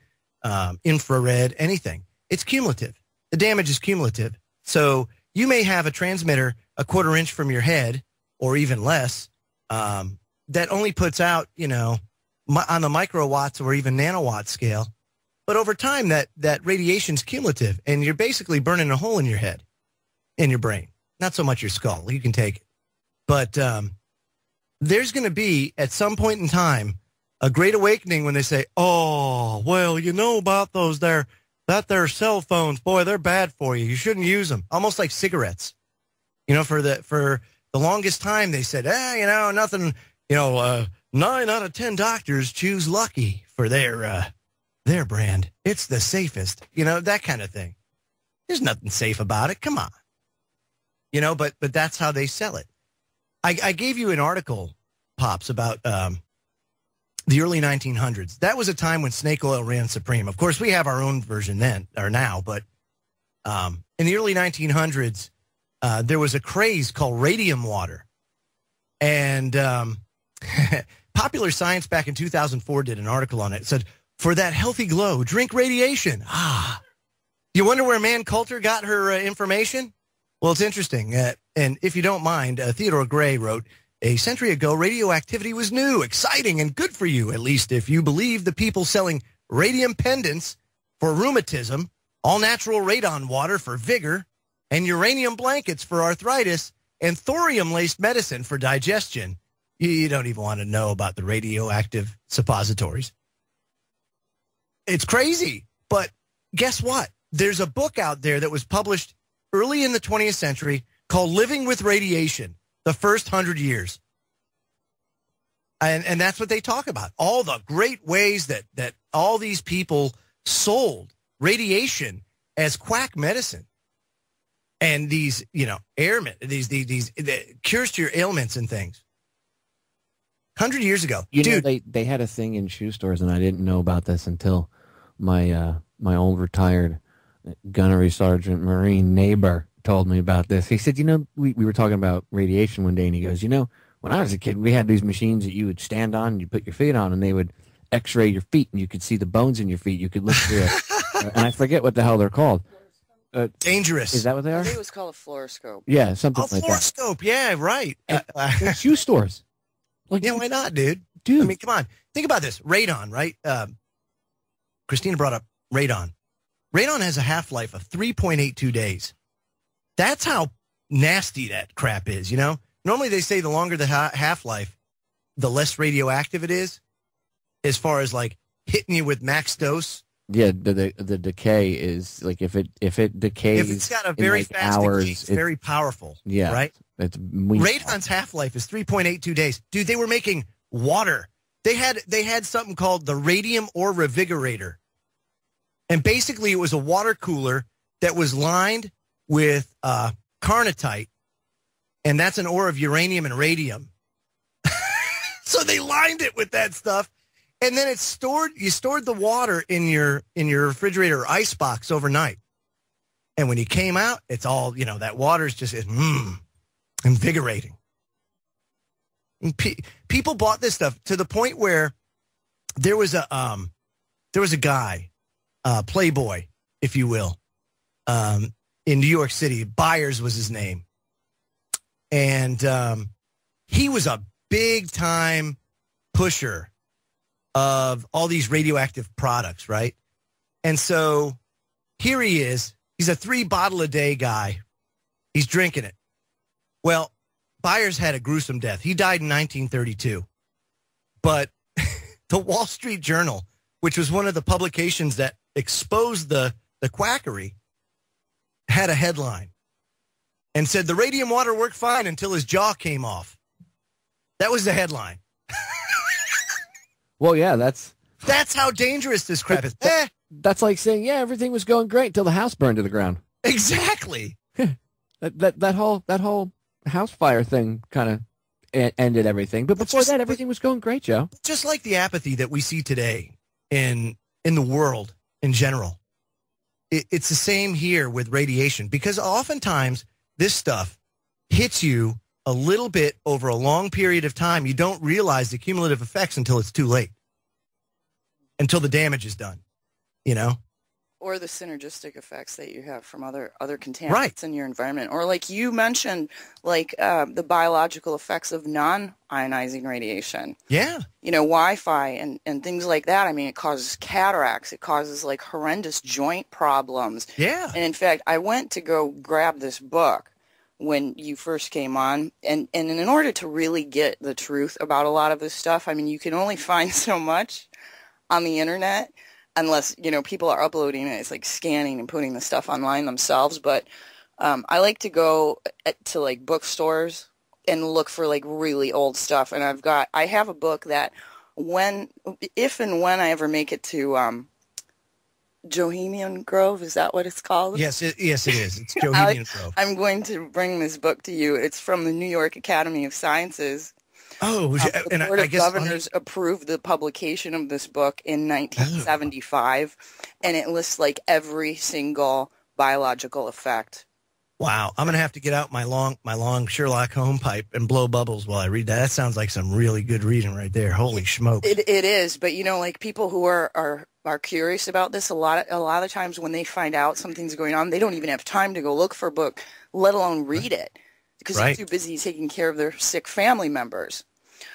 infrared, anything. It's cumulative. The damage is cumulative. So you may have a transmitter a quarter inch from your head or even less that only puts out, on the microwatts or even nanowatt scale. But over time, that radiation's cumulative, and you're basically burning a hole in your head, in your brain. Not so much your skull. You can take it. But there's going to be, at some point in time, a great awakening when they say, oh, well, about those there cell phones. Boy, they're bad for you. You shouldn't use them. Almost like cigarettes. For the longest time, they said, nothing, 9 out of 10 doctors choose Lucky for their brand. It's the safest, that kind of thing. There's nothing safe about it. Come on. But that's how they sell it. I gave you an article, Pops, about the early 1900s. That was a time when snake oil ran supreme. Of course, we have our own version then, or now, but in the early 1900s, there was a craze called radium water. And Popular Science back in 2004 did an article on it. It said, for that healthy glow, drink radiation. You wonder where Mann Coulter got her information? Well, it's interesting. And if you don't mind, Theodore Gray wrote, a century ago, radioactivity was new, exciting, and good for you, at least if you believe the people selling radium pendants for rheumatism, all-natural radon water for vigor, and uranium blankets for arthritis, and thorium-laced medicine for digestion. You don't even want to know about the radioactive suppositories. It's crazy, but guess what? There's a book out there that was published early in the 20th century called Living with Radiation, the First 100 Years. And that's what they talk about. All the great ways that all these people sold radiation as quack medicine. And these, ailment, these cures to your ailments and things. 100 years ago. Dude, they had a thing in shoe stores, and I didn't know about this until my old retired gunnery sergeant Marine neighbor told me about this. He said, we were talking about radiation one day, and he goes, when I was a kid, we had these machines that you would stand on and you put your feet on, and they would x-ray your feet, and you could see the bones in your feet. You could look through it. And I forget what the hell they're called. Dangerous. Is that what they are? I think it was called a fluoroscope. Yeah, something like that. Fluoroscope, yeah, right. Shoe stores. Yeah, why not, dude? I mean, come on. Think about this. Radon, right? Christina brought up radon. Radon has a half-life of 3.82 days. That's how nasty that crap is, Normally they say the longer the half-life, the less radioactive it is, as far as, hitting you with max dose. Yeah, the decay is, if it decays if it's got a very fast decay, it's very powerful. Yeah. Right? Radon's half-life is 3.82 days. Dude, they were making water. They had something called the radium ore revigorator. And basically it was a water cooler that was lined with carnotite, and that's an ore of uranium and radium. So they lined it with that stuff, and then you stored the water in your refrigerator or ice box overnight. And when you came out, it's all, that water's just invigorating. And people bought this stuff to the point where there was a guy, Playboy, if you will, in New York City. Byers was his name. And he was a big-time pusher of all these radioactive products, right? And so here he is. He's a 3-bottle-a-day guy. He's drinking it. Well, Byers had a gruesome death. He died in 1932. But the Wall Street Journal, which was one of the publications that exposed the quackery, had a headline and said the radium water worked fine until his jaw came off. That was the headline. Well, yeah, that's how dangerous this crap is. That's like saying, yeah, everything was going great until the house burned to the ground. Exactly. that whole house fire thing kind of ended everything. But before that, everything was going great, Joe. Just like the apathy that we see today in the world in general. It's the same here with radiation, because oftentimes this stuff hits you a little bit over a long period of time. You don't realize the cumulative effects until it's too late, until the damage is done. you know? Or the synergistic effects that you have from other contaminants in your environment. Or like you mentioned, like the biological effects of non-ionizing radiation. Yeah. You know, Wi-Fi and things like that. I mean, it causes cataracts. It causes like horrendous joint problems. Yeah. And in fact, I went to go grab this book when you first came on. And in order to really get the truth about a lot of this stuff, I mean, you can only find so much on the internet. Unless, you know, people are uploading it, it's like scanning and putting the stuff online themselves. But I like to go to like bookstores and look for like really old stuff. And I have a book that if and when I ever make it to Bohemian Grove, is that what it's called? Yes, it is. It's Bohemian Grove. I'm going to bring this book to you. It's from the New York Academy of Sciences. Oh, the Board of Governors approved the publication of this book in 1975, and it lists like every single biological effect. Wow, I'm gonna have to get out my long Sherlock Holmes pipe and blow bubbles while I read that. That sounds like some really good reading right there. Holy smokes! It is, but you know, like people who are curious about this, a lot of times when they find out something's going on, they don't even have time to go look for a book, let alone read it, because they're too busy taking care of their sick family members.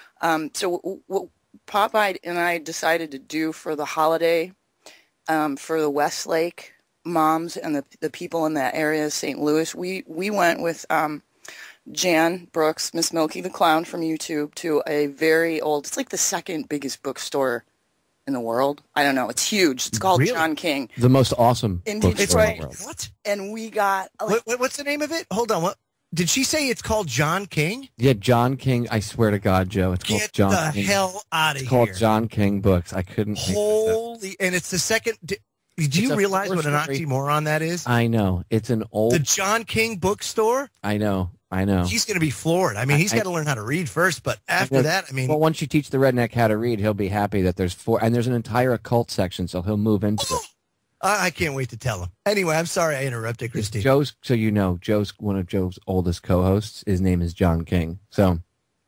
So what Popeye and I decided to do for the holiday, for the Westlake moms and the people in that area of St. Louis, we went with Jan Brooks, Miss Milky the Clown from YouTube, to a very old, it's like the second biggest bookstore in the world. I don't know. It's huge. It's called John King. The most awesome in bookstore Detroit. in the world. What? And we got... What's the name of it? Hold on. What? Did she say it's called John King? Yeah, John King. I swear to God, Joe, it's called John King. Get the hell out of here. It's called John King Books. I couldn't. Holy, and it's the second. Do you realize what an oxymoron that is? I know. It's an old. The John King bookstore? I know. He's going to be floored. I mean, he's got to learn how to read first, but after that, I mean. Well, once you teach the redneck how to read, he'll be happy that there's and there's an entire occult section, so he'll move into it. I can't wait to tell him. Anyway, I'm sorry I interrupted, Christine. Joe's one of Joe's oldest co-hosts. His name is John King. So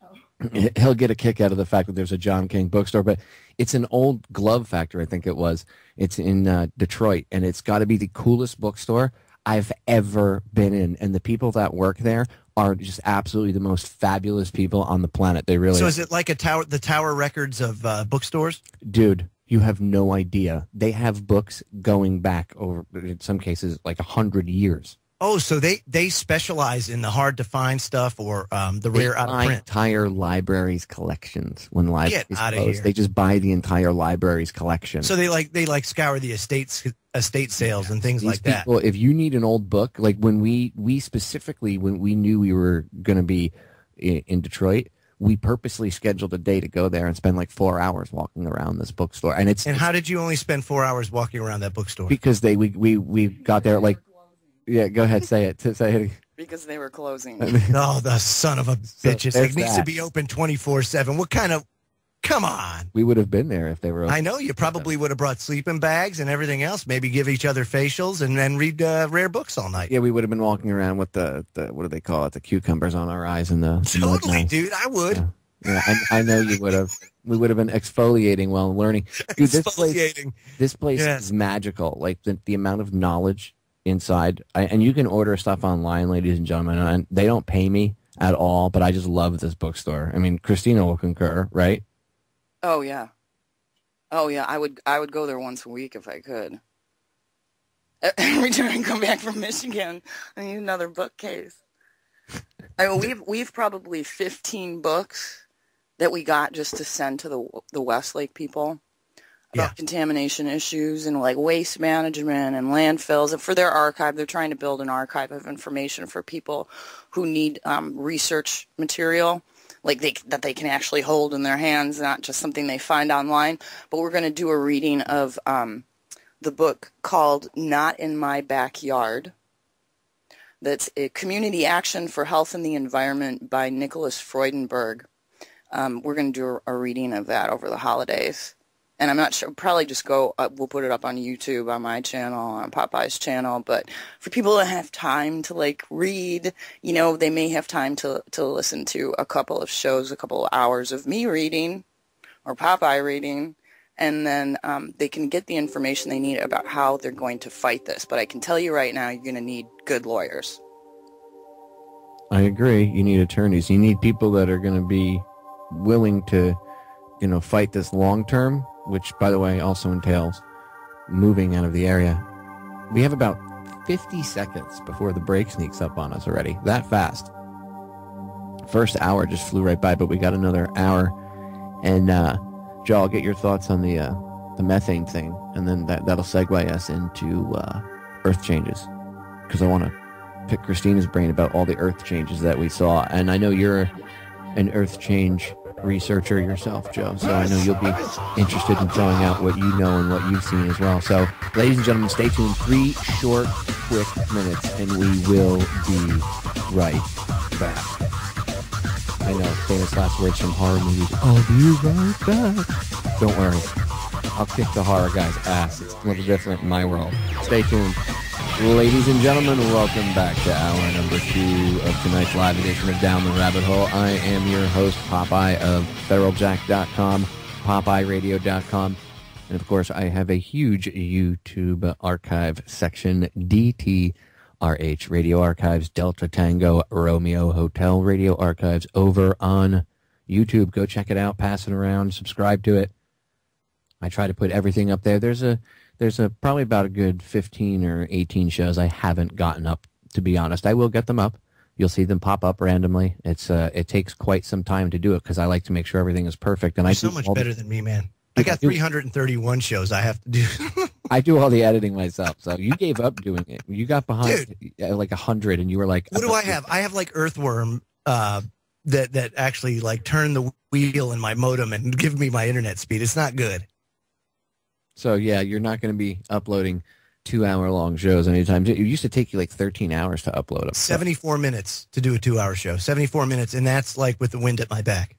he'll get a kick out of the fact that there's a John King bookstore. But it's an old glove factory, I think it was. It's in Detroit, and it's got to be the coolest bookstore I've ever been in. And the people that work there are just absolutely the most fabulous people on the planet. They really. So is it like the Tower Records of bookstores? Dude. You have no idea. They have books going back over, in some cases, like 100 years. Oh, so they specialize in the hard to find stuff or the rare out of print. Entire libraries collections. When libraries Get out of close, here. they just buy the entire library's collection. So they scour the estate sales and things like that. Well, if you need an old book, like when we specifically, when we knew we were going to be in Detroit, we purposely scheduled a day to go there and spend like 4 hours walking around this bookstore. And how did you only spend 4 hours walking around that bookstore? Because we got there like, yeah, go ahead, say it. Say it. Because they were closing. Oh, the son of a bitches. It needs to that. be open 24/7. What kind of, come on. We would have been there if they were open. I know, you probably would have brought sleeping bags and everything else, maybe give each other facials and then read rare books all night. Yeah, we would have been walking around with the what do they call it, the cucumbers on our eyes and the Totally, dude, I would. Yeah, I know you would have. We would have been exfoliating while learning. Dude, this place is magical. Like the amount of knowledge inside. And you can order stuff online, ladies and gentlemen, and they don't pay me at all, but I just love this bookstore. I mean, Christina will concur, right? Oh yeah. I would go there once a week if I could. Every time I come back from Michigan, I need another bookcase. I mean, we've probably 15 books that we got just to send to the Westlake people about contamination issues and like waste management and landfills. And for their archive, they're trying to build an archive of information for people who need research material, like that they can actually hold in their hands, not just something they find online. But we're going to do a reading of the book called Not in My Backyard. That's a Community Action for Health and the Environment by Nicholas Freudenberg. We're going to do a reading of that over the holidays. And I'm not sure, probably just go, we'll put it up on YouTube, on my channel, on Popeye's channel. But for people that have time to like read, you know, they may have time to listen to a couple of shows, a couple of hours of me reading or Popeye reading. and then they can get the information they need about how they're going to fight this. But I can tell you right now, you're going to need good lawyers. I agree. You need attorneys. You need people that are going to be willing to, fight this long term, which, by the way, also entails moving out of the area. We have about 50 seconds before the break sneaks up on us already. That fast. First hour just flew right by, but we got another hour. And, Joe, I'll get your thoughts on the methane thing, and then that'll segue us into earth changes, because I want to pick Christina's brain about all the earth changes that we saw. And I know you're an earth change researcher yourself, Joe, so I know you'll be interested in throwing out what you know and what you've seen as well. So, ladies and gentlemen, stay tuned. 3 short, quick minutes, and we will be right back. I know, famous last words from horror movies. I'll be right back. Don't worry. I'll kick the horror guy's ass. It's a little different in my world. Stay tuned. Ladies and gentlemen, welcome back to hour number 2 of tonight's live edition of Down the Rabbit Hole. I am your host, Popeye of FederalJack.com, PopeyeRadio.com, and of course, I have a huge YouTube archive section, DTRH, Radio Archives, Delta Tango, Romeo Hotel Radio Archives, over on YouTube. Go check it out, pass it around, subscribe to it. I try to put everything up there. There's probably about a good 15 or 18 shows I haven't gotten up, to be honest. I will get them up. You'll see them pop up randomly. It takes quite some time to do it, because I like to make sure everything is perfect. And You're so much better than me, man. I got 331 shows I have to do. I do all the editing myself. So you gave up doing it. You got behind like 100, and you were like, what do I have? I have like Earthworm that actually like turn the wheel in my modem and give me my internet speed. It's not good. So, yeah, you're not going to be uploading 2-hour-long shows anytime. It used to take you like 13 hours to upload them. 74 minutes to do a 2-hour show. 74 minutes, and that's like with the wind at my back.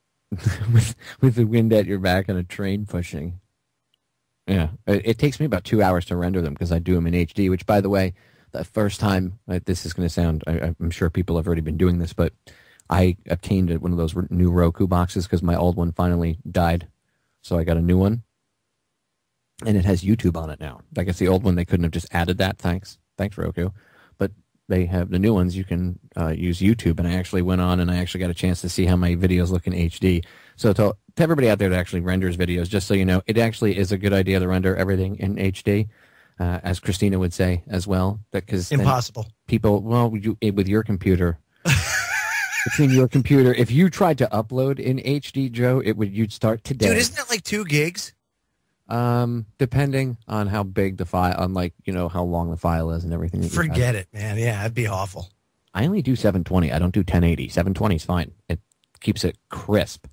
with the wind at your back and a train pushing. Yeah, it takes me about 2 hours to render them, because I do them in HD, which, by the way, the first time, this is going to sound, I'm sure people have already been doing this, but I obtained one of those new Roku boxes because my old one finally died. So I got a new one. And it has YouTube on it now. I guess the old one, they couldn't have just added that. Thanks, Roku. But they have the new ones. You can use YouTube. And I actually went on and I actually got a chance to see how my videos look in HD. So to everybody out there that actually renders videos, just so you know, it actually is a good idea to render everything in HD, as Christina would say as well. Because impossible. People, with your computer, between your computer, if you tried to upload in HD, Joe, you'd start today. Dude, isn't that like 2 gigs? Depending on how big the file, on how long the file is and everything. Forget it, man. Yeah, that'd be awful. I only do 720. I don't do 1080. 720 is fine. It keeps it crisp.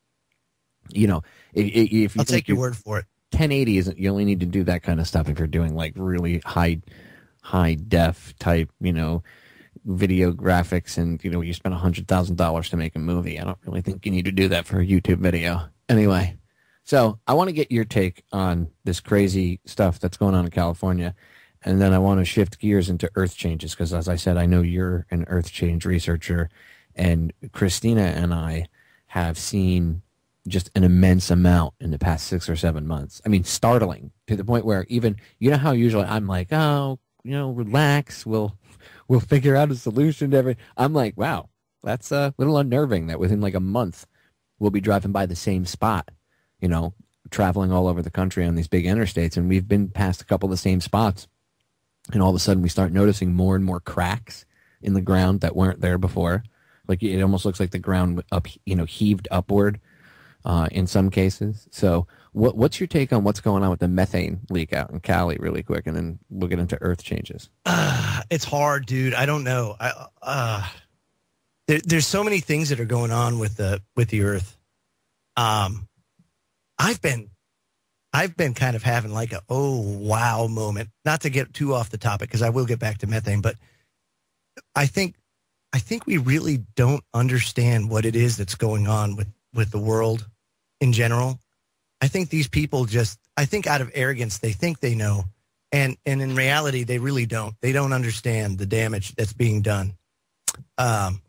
If you I'll take your word for it. 1080 isn't. You only need to do that kind of stuff if you're doing like really high def type, video graphics, and you spend $100,000 to make a movie. I don't really think you need to do that for a YouTube video. Anyway. So I want to get your take on this crazy stuff that's going on in California, and then I want to shift gears into earth changes, because, as I said, I know you're an earth change researcher, and Christina and I have seen just an immense amount in the past 6 or 7 months. I mean, startling, to the point where even, how usually I'm like, relax, we'll figure out a solution to everything. I'm like, wow, that's a little unnerving that within like a month we'll be driving by the same spot. Traveling all over the country on these big interstates, and we've been past a couple of the same spots, and all of a sudden we start noticing more and more cracks in the ground that weren't there before. Like, it almost looks like the ground heaved upward in some cases. So what's your take on what's going on with the methane leak out in Cali really quick, and then we'll get into earth changes. It's hard, dude. I don't know. There's so many things that are going on with the earth. I've been kind of having like a, oh, wow moment, not to get too off the topic, because I will get back to methane, but I think we really don't understand what it is that's going on with the world in general. I think these people I think out of arrogance, they think they know. And in reality, they really don't. They don't understand the damage that's being done.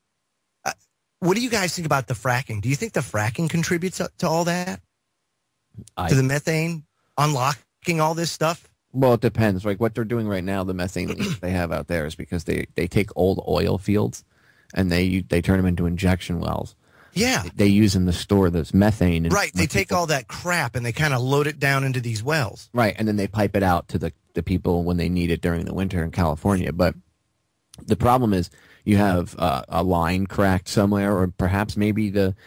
What do you guys think about the fracking? Do you think the fracking contributes to all that? to the methane, unlocking all this stuff? Well, it depends. Like what they're doing right now, the methane leaks they have out there is because they take old oil fields and they turn them into injection wells. Yeah. They use them to store this methane. Right. They take all that crap and they kind of load it down into these wells. Right. And then they pipe it out to the people when they need it during the winter in California. But the problem is you have a line cracked somewhere, or perhaps maybe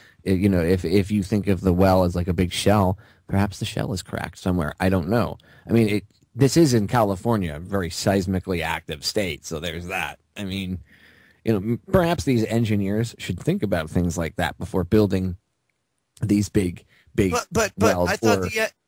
if you think of the well as like a big shell, perhaps the shell is cracked somewhere. I don't know. I mean, this is in California, a very seismically active state. So there's that. I mean, perhaps these engineers should think about things like that before building these big wells. But I thought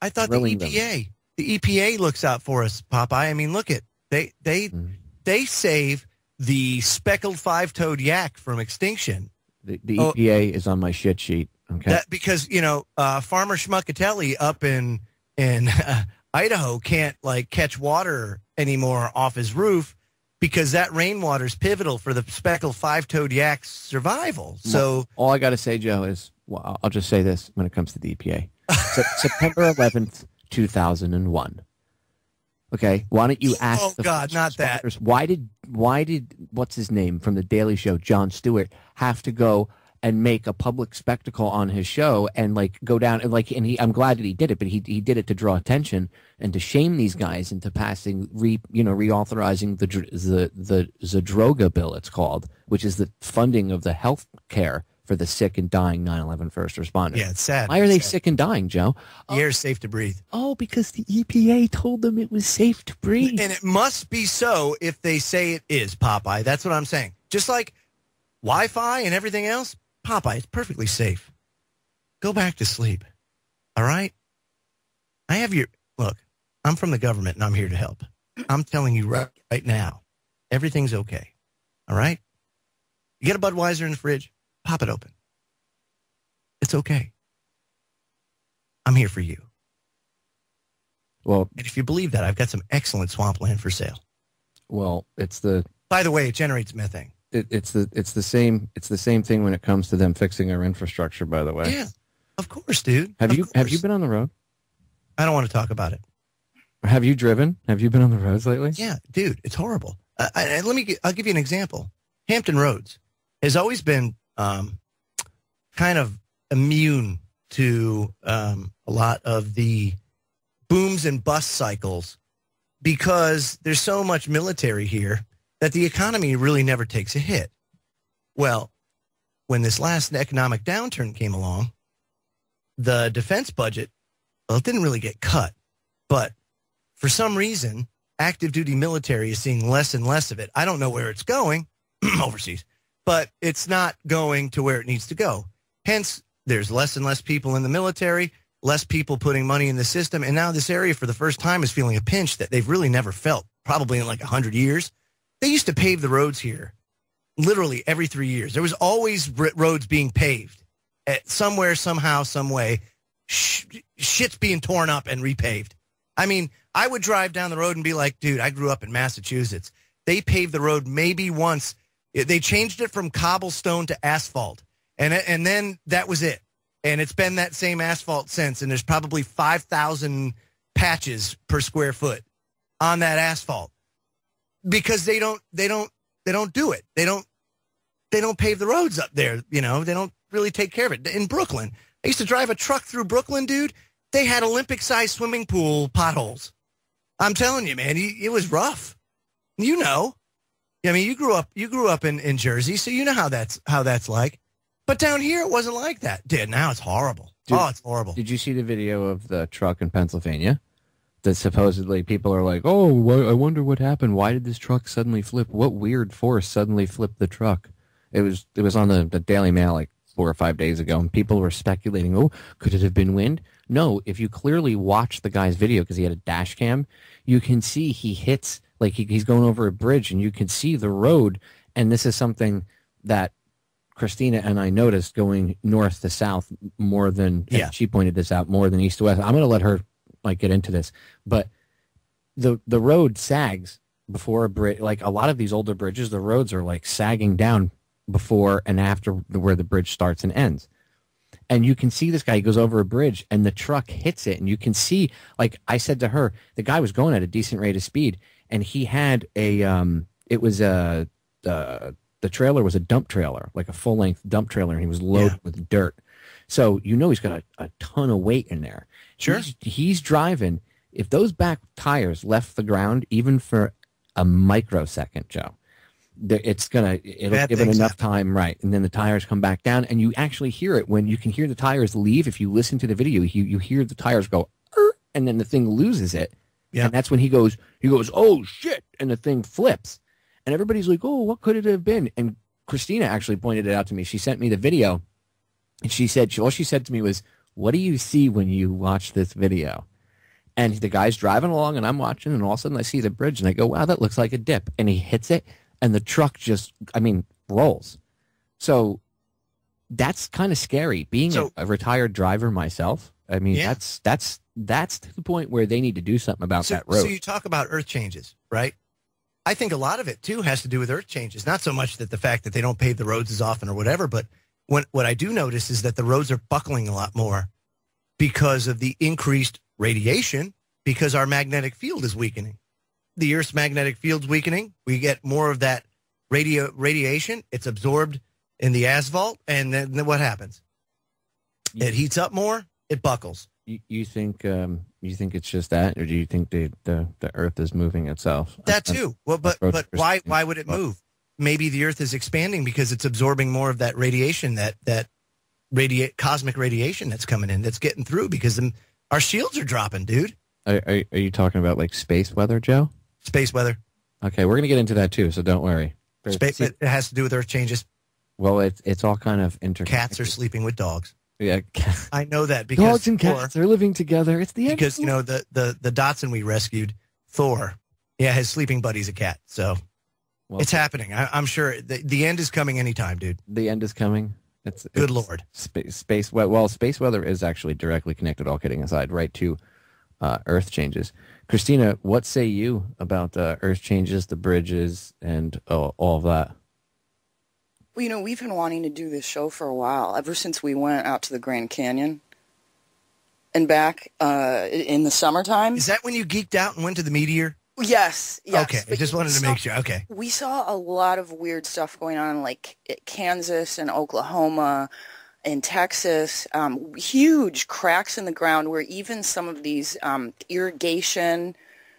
the EPA looks out for us, Popeye. I mean, look at they save the speckled five-toed yak from extinction. The EPA is on my shit sheet. Okay, because Farmer Schmuckatelli up in Idaho can't catch water anymore off his roof because that rainwater is pivotal for the speckled five-toed yak's survival. So all I got to say, Joe, is I'll just say this when it comes to the EPA. September 11th, 2001. Okay, why don't you ask? Oh God, not that. Why did what's his name from the Daily Show, Jon Stewart, have to go and make a public spectacle on his show and go down and I'm glad that he did it, but he did it to draw attention and to shame these guys into passing reauthorizing the Zadroga bill, it's called, which is the funding of the health care for the sick and dying 9/11 first responders. Yeah, it's sad. Why are they sick and dying, Joe? The air's safe to breathe. Oh, because the EPA told them it was safe to breathe. And it must be so if they say it is, Popeye. That's what I'm saying. Just like Wi-Fi and everything else, Popeye, it's perfectly safe. Go back to sleep. All right? Look, I'm from the government and I'm here to help. I'm telling you right now, everything's okay. All right? You get a Budweiser in the fridge, pop it open. It's okay. I'm here for you. Well, and if you believe that, I've got some excellent swampland for sale. Well, by the way, it generates methane. It's the same thing when it comes to them fixing our infrastructure, by the way. Yeah, of course, dude. Have you been on the road? I don't want to talk about it. Have you driven? Have you been on the roads lately? Yeah, dude, it's horrible. I'll give you an example. Hampton Roads has always been kind of immune to a lot of the booms and bust cycles because there's so much military here that the economy really never takes a hit. Well, when this last economic downturn came along, the defense budget, it didn't really get cut. But for some reason, active duty military is seeing less and less of it. I don't know where it's going overseas, but it's not going to where it needs to go. Hence, there's less and less people in the military, less people putting money in the system. And now this area for the first time is feeling a pinch that they've really never felt, probably in 100 years. They used to pave the roads here literally every 3 years. There was always roads being paved somewhere, somehow, some way. Shit's being torn up and repaved. I mean, I would drive down the road and be like, dude, I grew up in Massachusetts. They paved the road maybe once. They changed it from cobblestone to asphalt. And then that was it. And it's been that same asphalt since. And there's probably 5,000 patches per square foot on that asphalt. Because they don't do it. They don't pave the roads up there. They don't really take care of it. In Brooklyn, I used to drive a truck through Brooklyn, dude. They had Olympic-sized swimming pool potholes. I'm telling you, man, it was rough. I mean, you grew up in Jersey, so you know how that's like. But down here, it wasn't like that. Dude, now it's horrible. It's horrible. Did you see the video of the truck in Pennsylvania? That supposedly people are like, oh, I wonder what happened. Why did this truck suddenly flip? What weird force suddenly flipped the truck? It was on the Daily Mail 4 or 5 days ago, and people were speculating, oh, could it have been wind? No, if you clearly watch the guy's video, because he had a dash cam, you can see he hits, he's going over a bridge, and you can see the road, and this is something that Christina and I noticed going north to south more than, she pointed this out, more than east to west. I'm going to let her get into this, but the road sags before a bridge. A lot of these older bridges, the roads are sagging down before and after where the bridge starts and ends. And you can see this guy, he goes over a bridge, and the truck hits it. And you can see, like I said to her, the guy was going at a decent rate of speed, and he had the trailer was a dump trailer, like a full-length dump trailer, and he was loaded with dirt. So you know he's got a ton of weight in there. Sure. He's driving. If those back tires left the ground, even for a microsecond, Joe, it'll give it enough time, right? And then the tires come back down, and you actually hear it when you can hear the tires leave. If you listen to the video, you hear the tires go, and then the thing loses it. Yeah. And that's when he goes, oh shit, and the thing flips. And everybody's like, oh, what could it have been? And Christina actually pointed it out to me. She sent me the video, and she said, all she said to me was, what do you see when you watch this video? And the guy's driving along, and I'm watching, and all of a sudden I see the bridge, and I go, wow, that looks like a dip. And he hits it, and the truck just, rolls. So that's kind of scary. Being a retired driver myself, that's to the point where they need to do something about that road. So you talk about earth changes, right? I think a lot of it, too, has to do with earth changes. Not so much that the fact that they don't pave the roads as often or whatever, but what I do notice is that the roads are buckling a lot more because of the increased radiation, because our magnetic field is weakening. The Earth's magnetic field's weakening. We get more of that radiation. It's absorbed in the asphalt, and then what happens? It heats up more. It buckles. You think it's just that, or do you think the Earth is moving itself? That too. Well, but why would it move? Maybe the Earth is expanding because it's absorbing more of that radiation, that cosmic radiation that's coming in, that's getting through, because our shields are dropping, dude. Are you talking about like space weather, Joe? Space weather. Okay, we're gonna get into that too, so don't worry. It has to do with Earth changes. Well, it's all kind of interconnected. Cats are sleeping with dogs. Yeah, I know that because dogs and cats are living together. It's the end. Because the Dotson we rescued, Thor, his sleeping buddy's a cat. So it's happening. I'm sure the end is coming anytime, dude. The end is coming. Good Lord. Space weather is actually directly connected, all kidding aside, right to Earth changes. Christina, what say you about Earth changes, the bridges, and all of that? Well, we've been wanting to do this show for a while, ever since we went out to the Grand Canyon and back in the summertime. Is that when you geeked out and went to the meteor? Yes. Okay, I just wanted to make sure. Okay. We saw a lot of weird stuff going on, like Kansas and Oklahoma and Texas, huge cracks in the ground where even some of these irrigation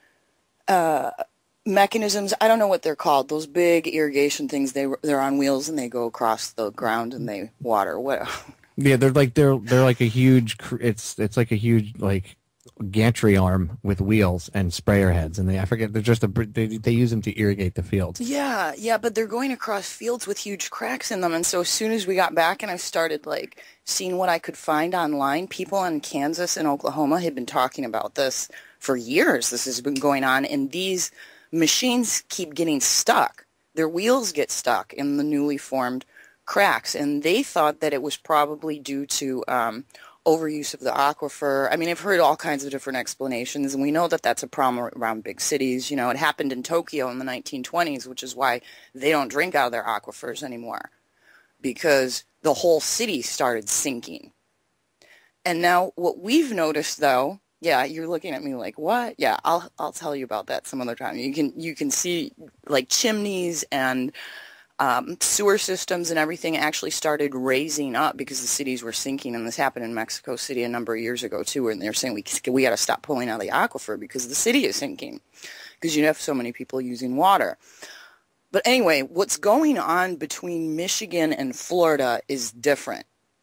mechanisms, I don't know what they're called, those big irrigation things, they're on wheels and they go across the ground and they water. What? Yeah, they're like a huge, it's like a huge like gantry arm with wheels and sprayer heads, and they're just they use them to irrigate the fields. Yeah, but they're going across fields with huge cracks in them, and so as soon as we got back and I started like seeing what I could find online, people in Kansas and Oklahoma had been talking about this for years. This has been going on, and these machines keep getting stuck. Their wheels get stuck in the newly formed cracks, and they thought that it was probably due to overuse of the aquifer. I mean, I've heard all kinds of different explanations, and we know that that's a problem around big cities. It happened in Tokyo in the 1920s, which is why they don't drink out of their aquifers anymore, because the whole city started sinking. And now what we've noticed, though, yeah, you're looking at me like, what? Yeah, I'll tell you about that some other time. You can see like chimneys and sewer systems and everything actually started raising up because the cities were sinking, and this happened in Mexico City a number of years ago too, and they're saying we got to stop pulling out of the aquifer because the city is sinking because you have so many people using water. But anyway, what's going on between Michigan and Florida is different.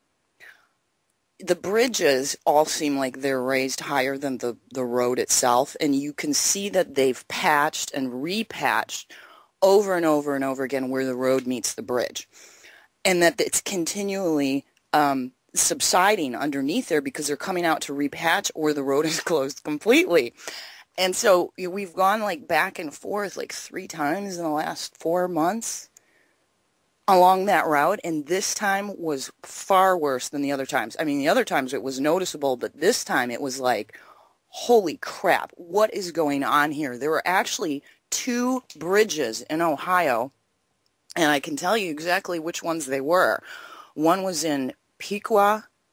The bridges all seem like they're raised higher than the road itself, and you can see that they've patched and repatched over and over and over again where the road meets the bridge, and that it's continually subsiding underneath there because they're coming out to repatch or the road is closed completely. And so we've gone like back and forth like 3 times in the last 4 months along that route, and this time was far worse than the other times. I mean, the other times it was noticeable, but this time it was like, holy crap, what is going on here? There were actually 2 bridges in Ohio, and I can tell you exactly which ones they were. One was in Piqua,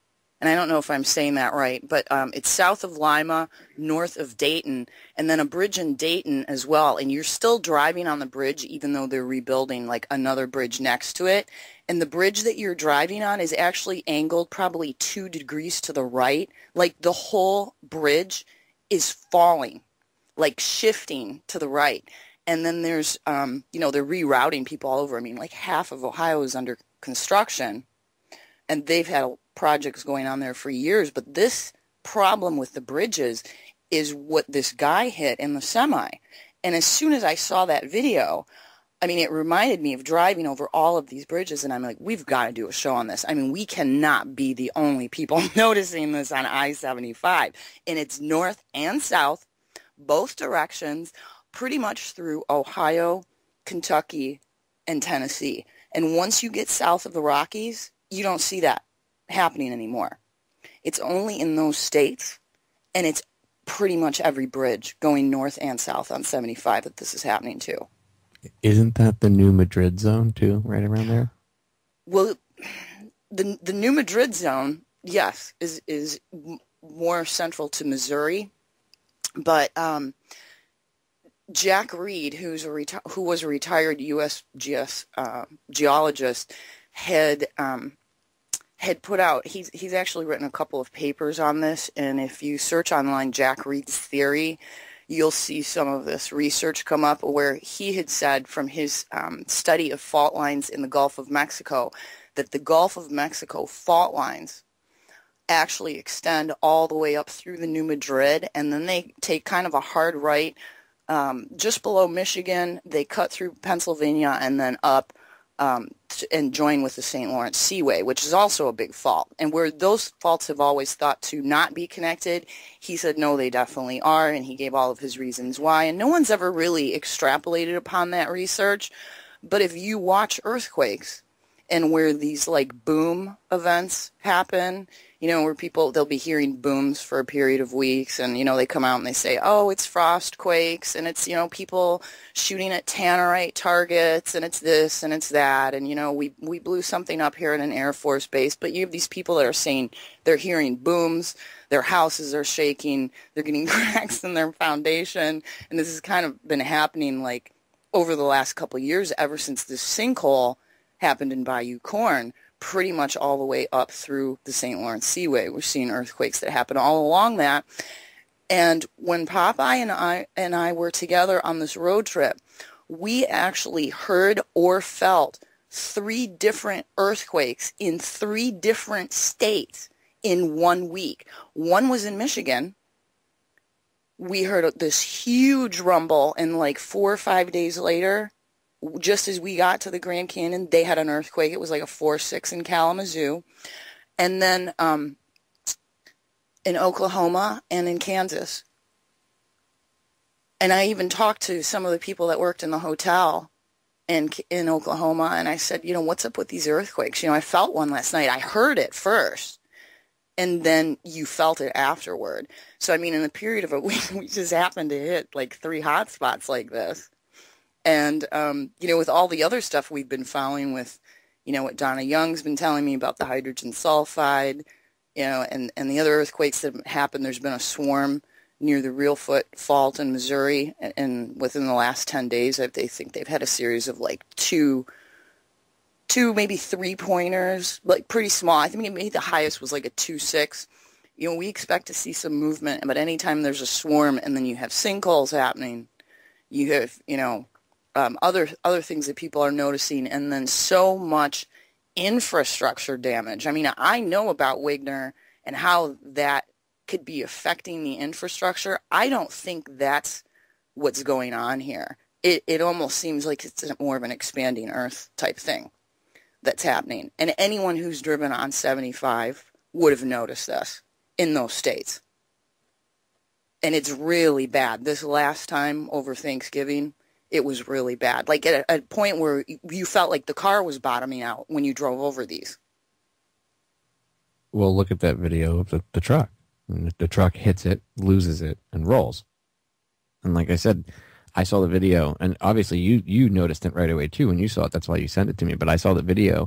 and I don't know if I'm saying that right, but it's south of Lima, north of Dayton, and then a bridge in Dayton as well. And you're still driving on the bridge, even though they're rebuilding like another bridge next to it. And the bridge that you're driving on is actually angled probably 2 degrees to the right. Like the whole bridge is falling, like shifting to the right. And then there's, you know, they're rerouting people all over. I mean, like half of Ohio is under construction, and they've had projects going on there for years. But this problem with the bridges is what this guy hit in the semi. And as soon as I saw that video, I mean, it reminded me of driving over all of these bridges, and I'm like, we've got to do a show on this. I mean, we cannot be the only people noticing this on I-75. And it's north and south, both directions, pretty much through Ohio, Kentucky, and Tennessee. And once you get south of the Rockies, you don't see that happening anymore. It's only in those states, and it's pretty much every bridge going north and south on 75 that this is happening to. Isn't that the New Madrid zone, too, right around there? Well, the New Madrid zone, yes, is more central to Missouri. But Jack Reed, who was a retired USGS geologist, had put out, he's actually written a couple of papers on this, and if you search online Jack Reed's theory, you'll see some of this research come up where he had said from his study of fault lines in the Gulf of Mexico that the Gulf of Mexico fault lines actually extend all the way up through the New Madrid, and then they take kind of a hard right just below Michigan. They cut through Pennsylvania and then up and join with the St. Lawrence Seaway, which is also a big fault. And where those faults have always thought to not be connected, he said, no, they definitely are, and he gave all of his reasons why. And no one's ever really extrapolated upon that research. But if you watch earthquakes and where these like boom events happen, you know, where they'll be hearing booms for a period of weeks, and, you know, they come out and they say, oh, it's frost quakes, and it's, you know, people shooting at tannerite targets, and it's this and it's that, and, you know, we blew something up here at an Air Force base. But you have these people that are saying they're hearing booms, their houses are shaking, they're getting cracks in their foundation, and this has kind of been happening like over the last couple of years, ever since this sinkhole happened in Bayou Corn, pretty much all the way up through the St. Lawrence Seaway. We're seeing earthquakes that happen all along that. And when Popeye and I were together on this road trip, we actually heard or felt 3 different earthquakes in 3 different states in 1 week. One was in Michigan. We heard this huge rumble, and like 4 or 5 days later, just as we got to the Grand Canyon, they had an earthquake. It was like a 4.6 in Kalamazoo. And then in Oklahoma and in Kansas. And I even talked to some of the people that worked in the hotel in Oklahoma, and I said, you know, what's up with these earthquakes? You know, I felt one last night. I heard it first, and then you felt it afterward. So, I mean, in a period of a week, we just happened to hit like 3 hot spots like this. And, you know, with all the other stuff we've been following with, you know, what Donna Young's been telling me about the hydrogen sulfide, you know, and the other earthquakes that have happened, there's been a swarm near the Reelfoot Fault in Missouri. And within the last 10 days, they think they've had a series of like two, maybe 3-pointers, like pretty small. I think maybe the highest was like a 2.6. You know, we expect to see some movement, but anytime there's a swarm and then you have sinkholes happening, you have, you know, other things that people are noticing, and then so much infrastructure damage. I mean, I know about Wigner and how that could be affecting the infrastructure. I don't think that's what's going on here. It almost seems like it's more of an expanding Earth type thing that's happening. And anyone who's driven on 75 would have noticed this in those states. And it's really bad. This last time over Thanksgiving, it was really bad. Like at a point where you felt like the car was bottoming out when you drove over these. Well, look at that video of the truck. And the truck hits it, loses it, and rolls. And like I said, I saw the video, and obviously you noticed it right away too when you saw it. That's why you sent it to me. But I saw the video,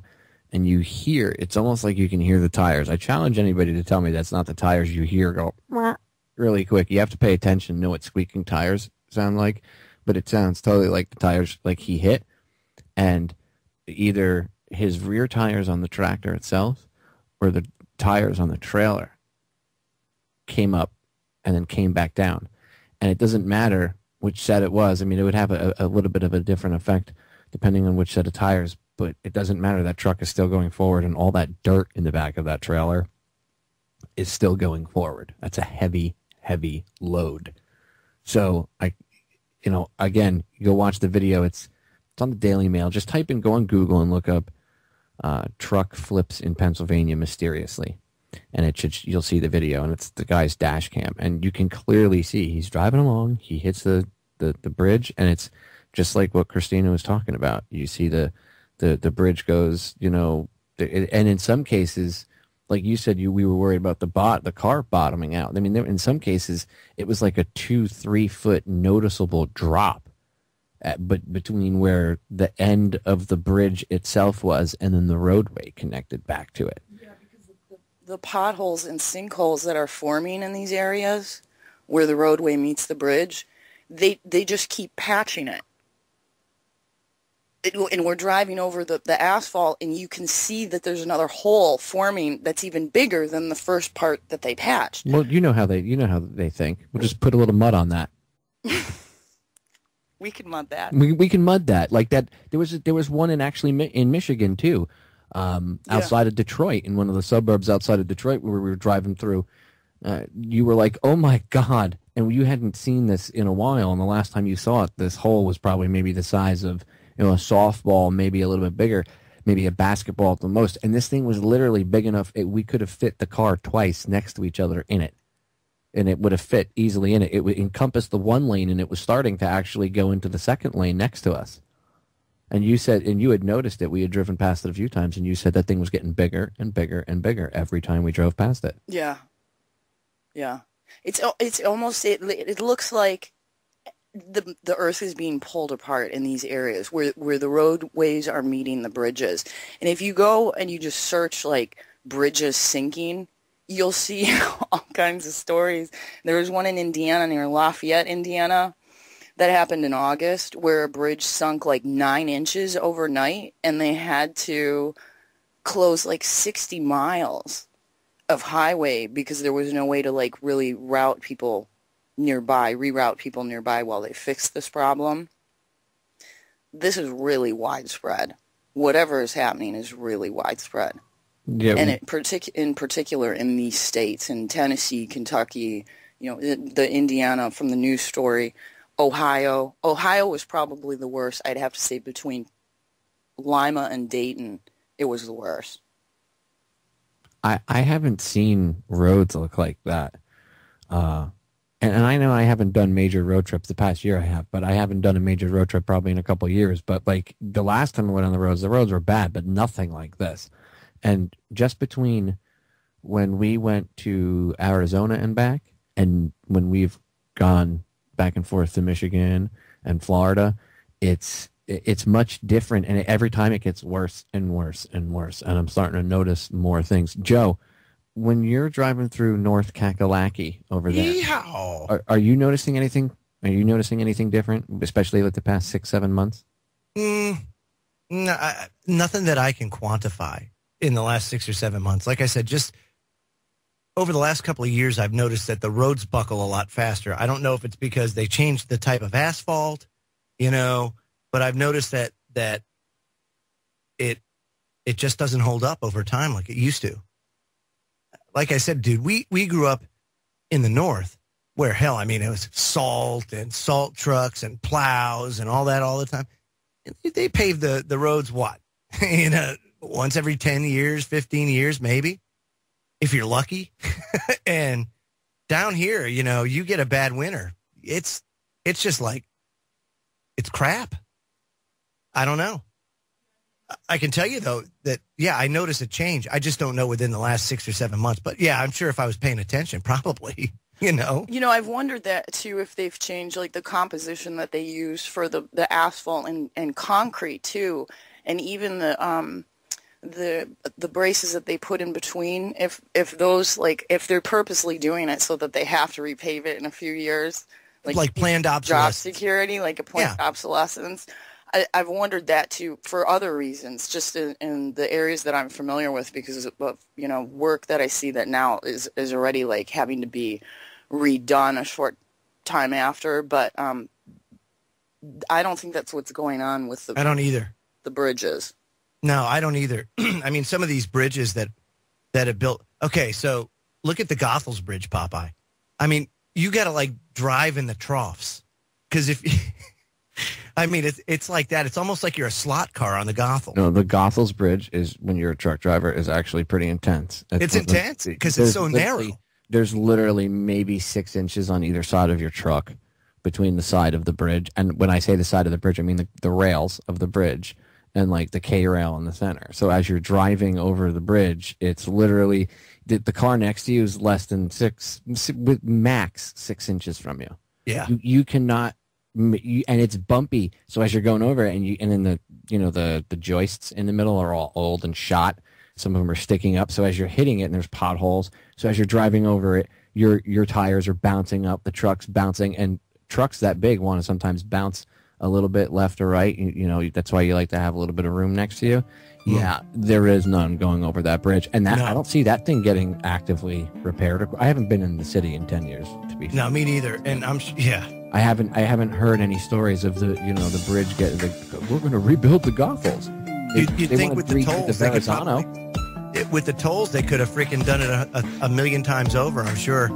and you hear, it's almost like you can hear the tires. I challenge anybody to tell me that's not the tires you hear go really quick. You have to pay attention, know what squeaking tires sound like, but it sounds totally like the tires like he hit, and either his rear tires on the tractor itself or the tires on the trailer came up and then came back down. And it doesn't matter which set it was. I mean, it would have a little bit of a different effect depending on which set of tires, but it doesn't matter. That truck is still going forward, and all that dirt in the back of that trailer is still going forward. That's a heavy, heavy load. So, again, you go watch the video. It's on the Daily Mail. Just go on Google and look up truck flips in Pennsylvania mysteriously. And you'll see the video, and it's the guy's dash cam, and you can clearly see he's driving along. He hits the bridge, and it's just like what Christina was talking about. You see the bridge goes, and in some cases, like you said, we were worried about the car bottoming out. I mean, in some cases, it was like a 2-3 foot noticeable drop, but between where the end of the bridge itself was and then the roadway connected back to it. The potholes and sinkholes that are forming in these areas where the roadway meets the bridge, they just keep patching it. And we're driving over the asphalt, and you can see that there's another hole forming that's even bigger than the first part that they patched. Well, you know how they think. We'll just put a little mud on that. We can mud that. We can mud that like that. There was one in Michigan too. Outside of Detroit, in one of the suburbs outside of Detroit where we were driving through, you were like, oh my God. And you hadn't seen this in a while. And the last time you saw it, this hole was probably maybe the size of, a softball, maybe a little bit bigger, maybe a basketball at the most. And this thing was literally big enough. We could have fit the car twice next to each other in it. And it would have fit easily in it. It would encompass the one lane, and it was starting to actually go into the second lane next to us. And you said, and you had noticed it. We had driven past it a few times, and you said that thing was getting bigger and bigger and bigger every time we drove past it. Yeah, yeah. It's almost it looks like the earth is being pulled apart in these areas where the roadways are meeting the bridges. And if you go and you just search like bridges sinking, you'll see all kinds of stories. There was one in Indiana, near Lafayette, Indiana, that happened in August, where a bridge sunk like 9 inches overnight, and they had to close like 60 miles of highway because there was no way to like really reroute people nearby while they fixed this problem. This is really widespread. Whatever is happening is really widespread. Yeah. And in particular in these states, in Tennessee, Kentucky, the Indiana from the news story, Ohio was probably the worst. I'd have to say between Lima and Dayton, it was the worst. I haven't seen roads look like that. And I know I haven't done major road trips. The past year I have, but I haven't done a major road trip probably in a couple of years. But like the last time I went on the roads were bad, but nothing like this. And just between when we went to Arizona and back, and when we've gone back and forth to Michigan and Florida, it's much different, and every time it gets worse and worse and worse, and I'm starting to notice more things. Joe, when you're driving through North Kakalaki over there, are you noticing anything? Are you noticing anything different, especially like the past 6-7 months? No, nothing that I can quantify in the last 6 or 7 months. Like I said, just over the last couple of years, I've noticed that the roads buckle a lot faster. I don't know if it's because they changed the type of asphalt, but I've noticed that it just doesn't hold up over time like it used to. Like I said, dude, we grew up in the north where, hell, I mean, it was salt and salt trucks and plows and all that all the time. And they paved the roads, what, once every 10 years, 15 years, maybe, if you're lucky. And down here, you get a bad winter. It's just like, it's crap. I don't know. I can tell you, though, that, yeah, I noticed a change. I just don't know within the last 6 or 7 months. But, yeah, I'm sure if I was paying attention, probably, I've wondered that, too, if they've changed, like, the composition that they use for the asphalt and concrete, too. And even the the braces that they put in between, if those, like, if they're purposely doing it so that they have to repave it in a few years, like planned job obsolescence. security, like a planned obsolescence. I've wondered that too for other reasons, just in the areas that I'm familiar with, because of, you know, work that I see that now is already like having to be redone a short time after. But I don't think that's what's going on with I don't either. The bridges. No, I don't either. I mean, some of these bridges that have built. Okay, so look at the Goethals Bridge, Popeye. I mean, you got to like drive in the troughs, because if I mean, it's like that. It's almost like you're a slot car on the Goethals. No, the Goethals Bridge is, when you're a truck driver, is actually pretty intense. It's intense because it's so narrow. There's literally maybe 6 inches on either side of your truck between the side of the bridge. And when I say the side of the bridge, I mean the rails of the bridge and like the K rail in the center. So as you're driving over the bridge, it's literally the car next to you is less than with max 6 inches from you. Yeah, you cannot. And it's bumpy, so as you're going over it, and then the joists in the middle are all old and shot. Some of them are sticking up, so as you're hitting it, and there's potholes, so as you're driving over it, your tires are bouncing up, the truck's bouncing, and trucks that big want to sometimes bounce a little bit left or right. You know, that's why you like to have a little bit of room next to you. Yeah, there is none going over that bridge, and that I don't see that thing getting actively repaired. I haven't been in the city in 10 years, to be fair. No, me neither. And I haven't heard any stories of the bridge getting we're going to rebuild the Goethals. You'd think with the tolls, with the tolls, they could have freaking done it a million times over, I'm sure.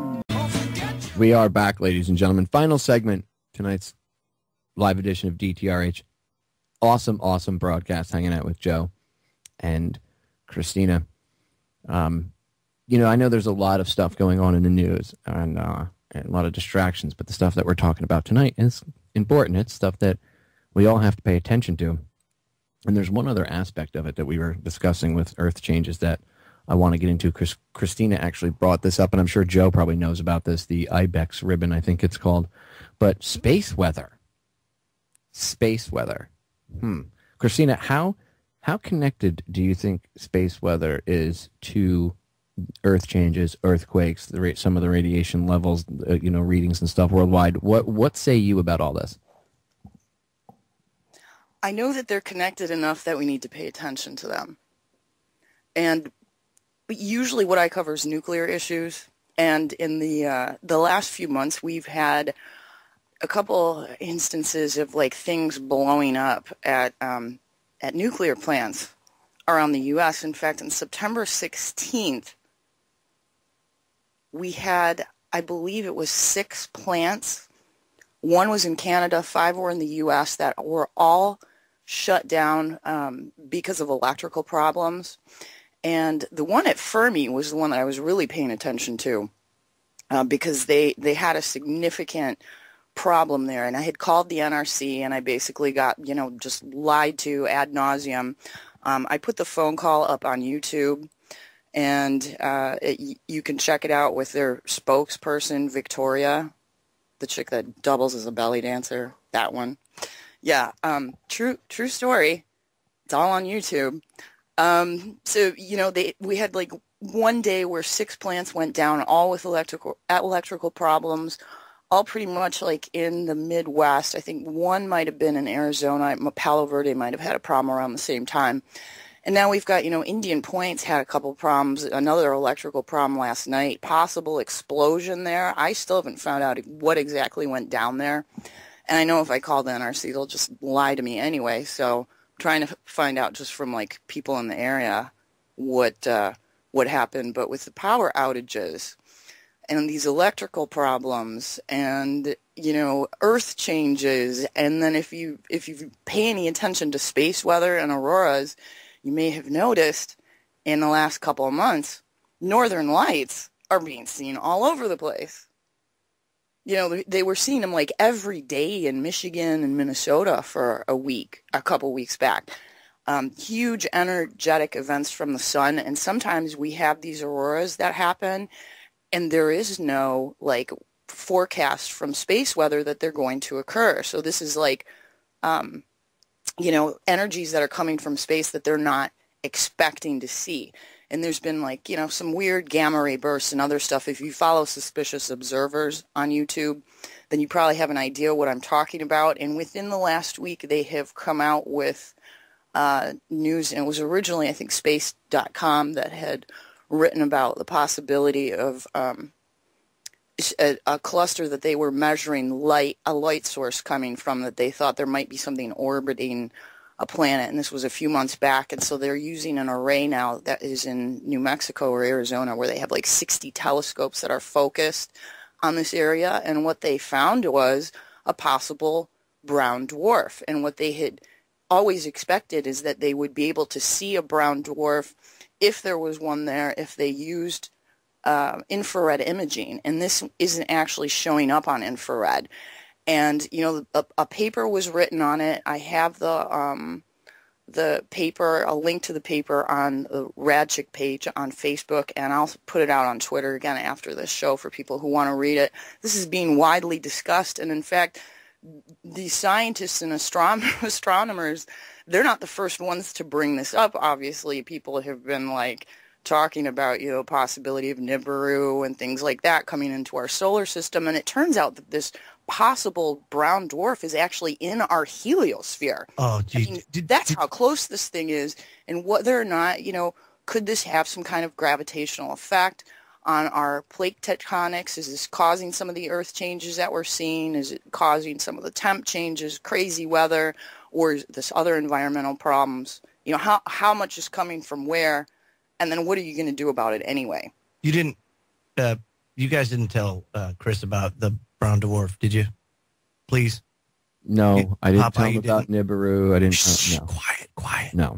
We are back, ladies and gentlemen. Final segment, tonight's live edition of DTRH. Awesome broadcast, hanging out with Joe and Christina. I know there's a lot of stuff going on in the news and a lot of distractions, but the stuff that we're talking about tonight is important. It's stuff that we all have to pay attention to. And there's one other aspect of it that we were discussing with Earth changes that I want to get into. Christina actually brought this up, and I'm sure Joe probably knows about this, the IBEX ribbon, I think it's called. But space weather. Christina, how connected do you think space weather is to Earth changes, earthquakes, some of the radiation levels, readings and stuff worldwide? What say you about all this? I know that they're connected enough that we need to pay attention to them. And usually what I cover is nuclear issues. And in the last few months, we've had a couple instances of like things blowing up at nuclear plants around the U.S. In fact, on September 16th, we had, I believe it was 6 plants. One was in Canada, 5 were in the U.S. that were all shut down because of electrical problems. And the one at Fermi was the one that I was really paying attention to because they had a significant problem there. And I had called the NRC and I basically got, just lied to ad nauseum. I put the phone call up on YouTube, and you can check it out with their spokesperson, Victoria, the chick that doubles as a belly dancer, that one. Yeah, true story. It's all on YouTube. So, we had like one day where 6 plants went down, all with electrical problems, all pretty much like in the Midwest. I think one might have been in Arizona. Palo Verde might have had a problem around the same time. And now we've got, Indian Point's had a couple problems, another electrical problem last night, possible explosion there. I still haven't found out what exactly went down there. And I know if I call the NRC, they'll just lie to me anyway. So I'm trying to find out just from like people in the area what happened. But with the power outages and these electrical problems and, earth changes, and then if you pay any attention to space weather and auroras, you may have noticed in the last couple of months, northern lights are being seen all over the place. They were seeing them like every day in Michigan and Minnesota for a couple weeks back. Huge energetic events from the sun, and sometimes we have these auroras that happen, and there is no like forecast from space weather that they're going to occur. So this is like, energies that are coming from space that they're not expecting to see. And there's been like, you know, some weird gamma ray bursts and other stuff. If you follow Suspicious Observers on YouTube, then you probably have an idea what I'm talking about. And within the last week, they have come out with news, and it was originally, I think, space.com that had written about the possibility of a cluster that they were measuring a light source coming from, that they thought there might be something orbiting a planet, and this was a few months back. And so they're using an array now that is in New Mexico or Arizona, where they have like 60 telescopes that are focused on this area, and what they found was a possible brown dwarf. And what they had always expected is that they would be able to see a brown dwarf if there was one there, if they used infrared imaging, and this isn't actually showing up on infrared. And, you know, a paper was written on it. I have the paper, a link to the paper on the RadChick page on Facebook, and I'll put it out on Twitter again after this show for people who want to read it. This is being widely discussed, and in fact, the scientists and astronomers, they're not the first ones to bring this up. Obviously, people have been like talking about, you know, possibility of Nibiru and things like that coming into our solar system, and it turns out that this possible brown dwarf is actually in our heliosphere. Oh, geez. I mean, that's how close this thing is, and whether or not, you know, could this have some kind of gravitational effect on our plate tectonics? Is this causing some of the earth changes that we're seeing? Is it causing some of the temp changes, crazy weather, or is this other environmental problems? You know, how much is coming from where, and then what are you going to do about it anyway? You didn't, you guys didn't tell Chris about the brown dwarf, did you? Please? No, I didn't Popeye, tell him about Nibiru. I didn't. Shh, No. Quiet. No.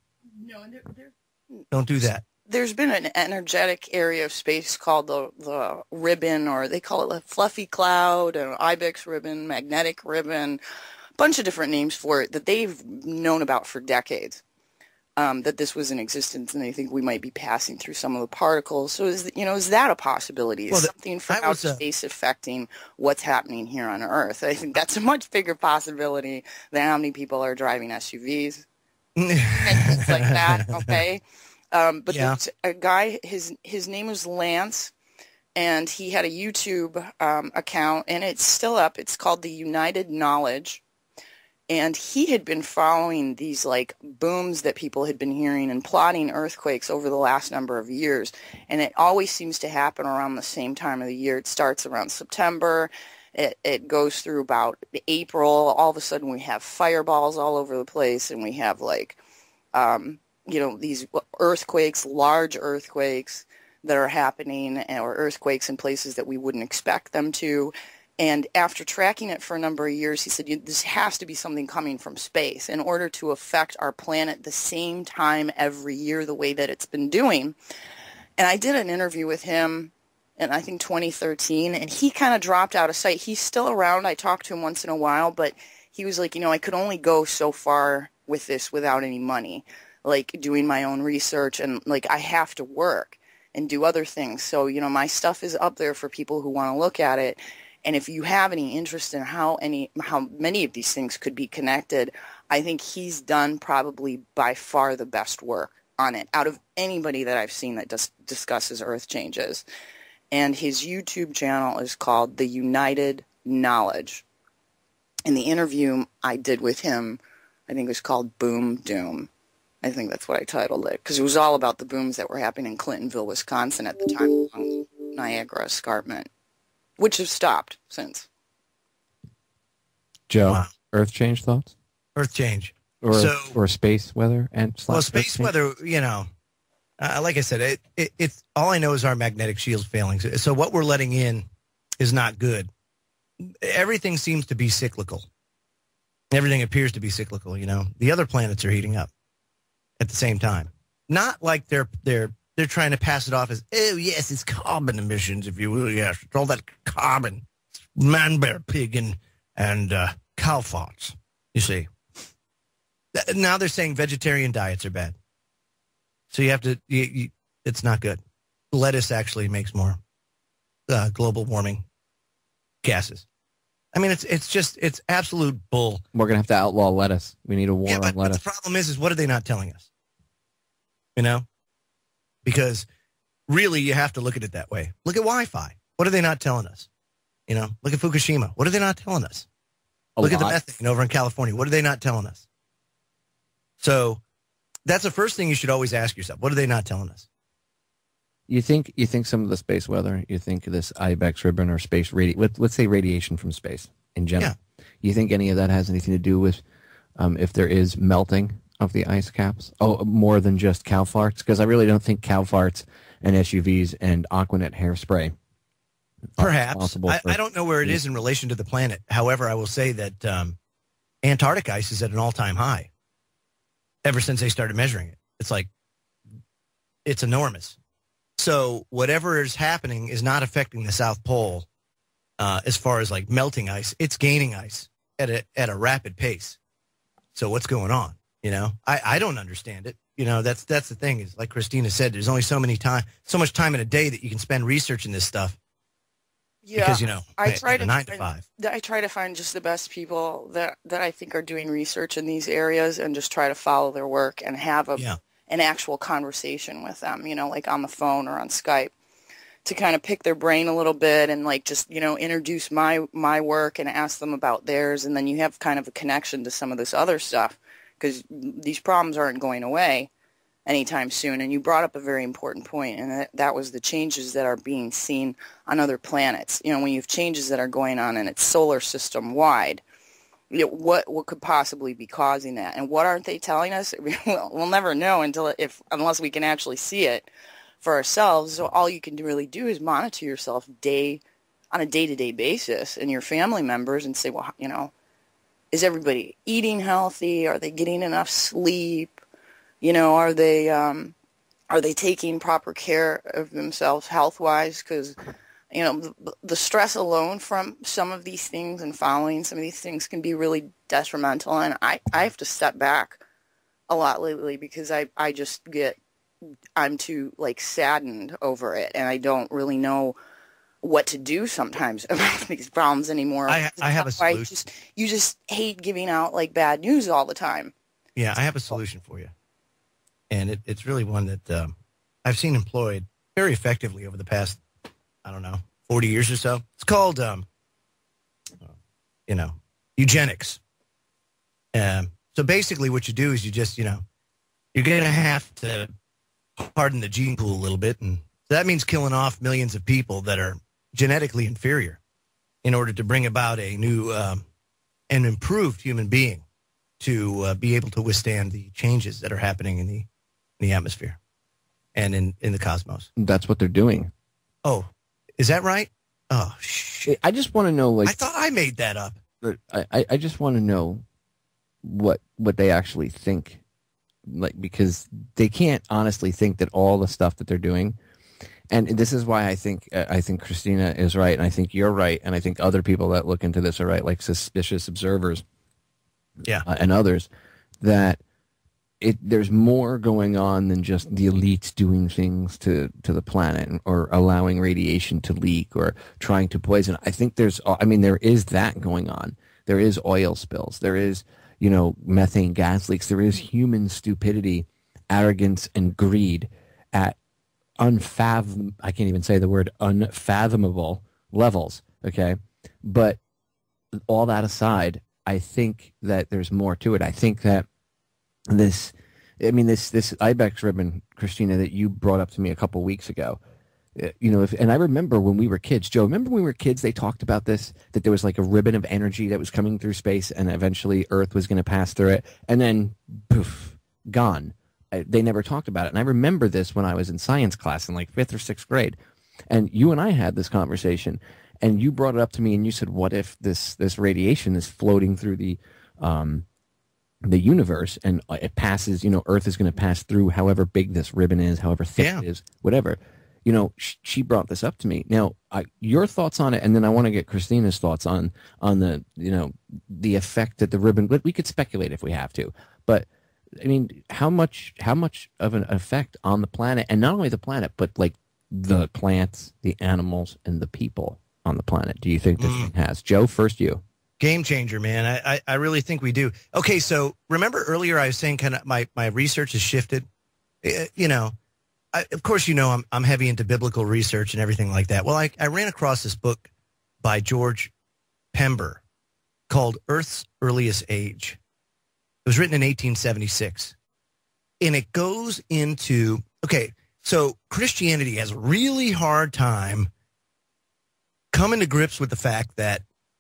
Don't do that. There's been an energetic area of space called the ribbon, or they call it the fluffy cloud, an ibex ribbon, magnetic ribbon, a bunch of different names for it that they've known about for decades, that this was in existence, and they think we might be passing through some of the particles. So is that a possibility? Is something from outer space affecting what's happening here on Earth? I think that's a much bigger possibility than how many people are driving SUVs and things like that, okay? But there's a guy, his name was Lance, and he had a YouTube account, and it's still up. It's called The United Knowledge, and he had been following these like booms that people had been hearing and plotting earthquakes over the last number of years, and it always seems to happen around the same time of the year. It starts around September. It goes through about April. All of a sudden we have fireballs all over the place, and we have like these earthquakes, large earthquakes that are happening, or earthquakes in places that we wouldn't expect them to. And after tracking it for a number of years, he said, this has to be something coming from space in order to affect our planet the same time every year the way that it's been doing. And I did an interview with him in, I think, 2013, and he kind of dropped out of sight. He's still around. I talk to him once in a while, but he was like, I could only go so far with this without any money, like doing my own research, and like I have to work and do other things. So, my stuff is up there for people who want to look at it. And if you have any interest in how many of these things could be connected, I think he's done probably by far the best work on it out of anybody that I've seen that discusses Earth changes. And his YouTube channel is called The United Knowledge. And the interview I did with him, I think it was called Boom Doom. I think that's what I titled it, because it was all about the booms that were happening in Clintonville, Wisconsin at the time of Niagara escarpment, which have stopped since. Joe, wow. Earth change thoughts? Earth change. Or space weather? Space weather, like I said, it's all I know is our magnetic shield's failing. So what we're letting in is not good. Everything seems to be cyclical. Everything appears to be cyclical, The other planets are heating up at the same time. Not like they're trying to pass it off as, oh, yes, it's carbon emissions, if you will. Yes, it's all that carbon. Man, bear, pig, and cow farts, you see. Now they're saying vegetarian diets are bad. So you have to, it's not good. Lettuce actually makes more global warming gases. I mean, it's absolute bull. We're going to have to outlaw lettuce. We need a war on lettuce. The problem is what are they not telling us? you know, because really you have to look at it that way. Look at Wi-Fi. What are they not telling us? You know, look at Fukushima. What are they not telling us? Look at the methane over in California. What are they not telling us? So that's the first thing you should always ask yourself. What are they not telling us? You think some of the space weather, you think this ibex ribbon or space let's say radiation from space in general. Yeah. You think any of that has anything to do with if there is melting of the ice caps? Oh, more than just cow farts? Because I really don't think cow farts and SUVs and Aquanet hairspray. Perhaps. I don't know where it is in relation to the planet. However, I will say that Antarctic ice is at an all-time high ever since they started measuring it. It's enormous. So whatever is happening is not affecting the South Pole as far as like melting ice. It's gaining ice at a rapid pace. So what's going on? You know, I don't understand it. You know, that's the thing is, like Christina said, there's only so much time in a day that you can spend researching this stuff. Yeah, because, you know, I try to 9 to 5. I try to find just the best people that I think are doing research in these areas and just try to follow their work and have an actual conversation with them, you know, like on the phone or on Skype, to kind of pick their brain a little bit and like just, you know, introduce my work and ask them about theirs, and then you have kind of a connection to some of this other stuff, because these problems aren't going away anytime soon. And you brought up a very important point, and that was the changes that are being seen on other planets. You know, when you have changes that are going on and it's solar system wide, you know, what could possibly be causing that, and what aren't they telling us? We'll never know unless we can actually see it for ourselves. So all you can really do is monitor yourself on a day-to-day basis and your family members, and say, well, you know, is everybody eating healthy? Are they getting enough sleep? You know, are they taking proper care of themselves health-wise? Because, you know, the stress alone from some of these things and following some of these things can be really detrimental. And I have to step back a lot lately because I'm too, like, saddened over it, and I don't really know what to do sometimes about these problems anymore. I have a solution. You just hate giving out, like, bad news all the time. Yeah, I have a solution for you. And it's really one that I've seen employed very effectively over the past, 40 years or so. It's called, eugenics. So basically what you do is you just, you're going to have to harden the gene pool a little bit. And that means killing off millions of people that are genetically inferior in order to bring about a new and improved human being to be able to withstand the changes that are happening in the atmosphere and in the cosmos. That's what they're doing. Oh, is that right? Oh, shit. I just want to know, like, I thought I made that up. I just want to know what they actually think, like, because they can't honestly think that all the stuff that they're doing, and this is why I think Christina is right, and I think you're right, and I think other people that look into this are right, like suspicious observers, and others, that there's more going on than just the elites doing things to the planet or allowing radiation to leak or trying to poison. I think there is that going on. There is oil spills. There is, methane gas leaks. There is human stupidity, arrogance, and greed at I can't even say the word unfathomable levels. Okay. But all that aside, I think that there's more to it. I think that this ibex ribbon, Christina, that you brought up to me a couple weeks ago, and I remember when we were kids, Joe, remember when we were kids, they talked about this, that there was like a ribbon of energy that was coming through space and eventually Earth was going to pass through it, and then poof, gone. They never talked about it. And I remember this when I was in science class in like 5th or 6th grade, and you and I had this conversation, and you brought it up to me and you said, what if this radiation is floating through the universe, and it passes, Earth is going to pass through however big this ribbon is, however thick it is, whatever. She brought this up to me. Now, your thoughts on it, and then I want to get Christina's thoughts on the, the effect that the ribbon, we could speculate if we have to, but I mean, how much of an effect on the planet, and not only the planet, but like the plants, the animals, and the people on the planet, do you think this thing has? Joe, first you. Game changer, man. I really think we do. Okay, so remember earlier I was saying kind of my research has shifted. You know, of course, you know, I'm heavy into biblical research and everything like that. Well, I ran across this book by George Pember called Earth's Earliest Age. It was written in 1876. And it goes into, okay, so Christianity has a really hard time coming to grips with the fact that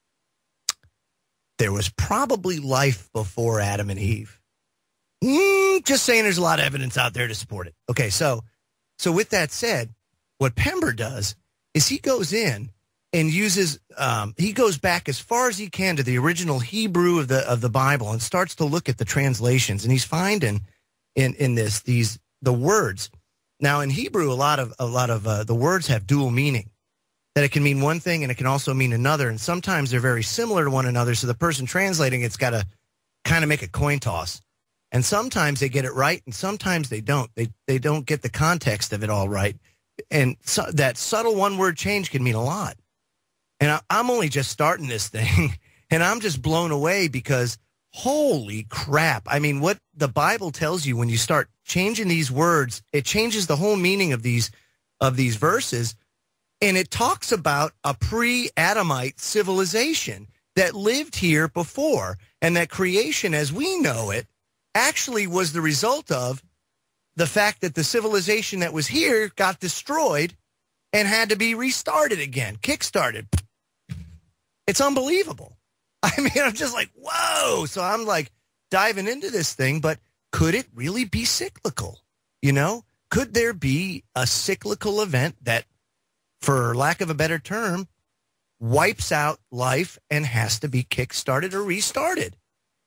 there was probably life before Adam and Eve. Just saying, there's a lot of evidence out there to support it. Okay, so with that said, what Pember does is he goes in and uses, he goes back as far as he can to the original Hebrew of the Bible and starts to look at the translations, and he's finding in the words. Now in Hebrew, a lot of the words have dual meaning, that it can mean one thing and it can also mean another, and sometimes they're very similar to one another. So the person translating it's got to kind of make a coin toss, and sometimes they get it right, and sometimes they don't. They don't get the context of it all right, and so that subtle one word change can mean a lot. And I'm only just starting this thing, and I'm just blown away because holy crap. I mean, what the Bible tells you when you start changing these words, it changes the whole meaning of these verses. And it talks about a pre-Adamite civilization that lived here before, and that creation as we know it actually was the result of the fact that the civilization that was here got destroyed and had to be restarted again, kickstarted. It's unbelievable. I mean, I'm just like, whoa. So I'm like diving into this thing, but could it really be cyclical? You know, could there be a cyclical event that, for lack of a better term, wipes out life and has to be kickstarted or restarted?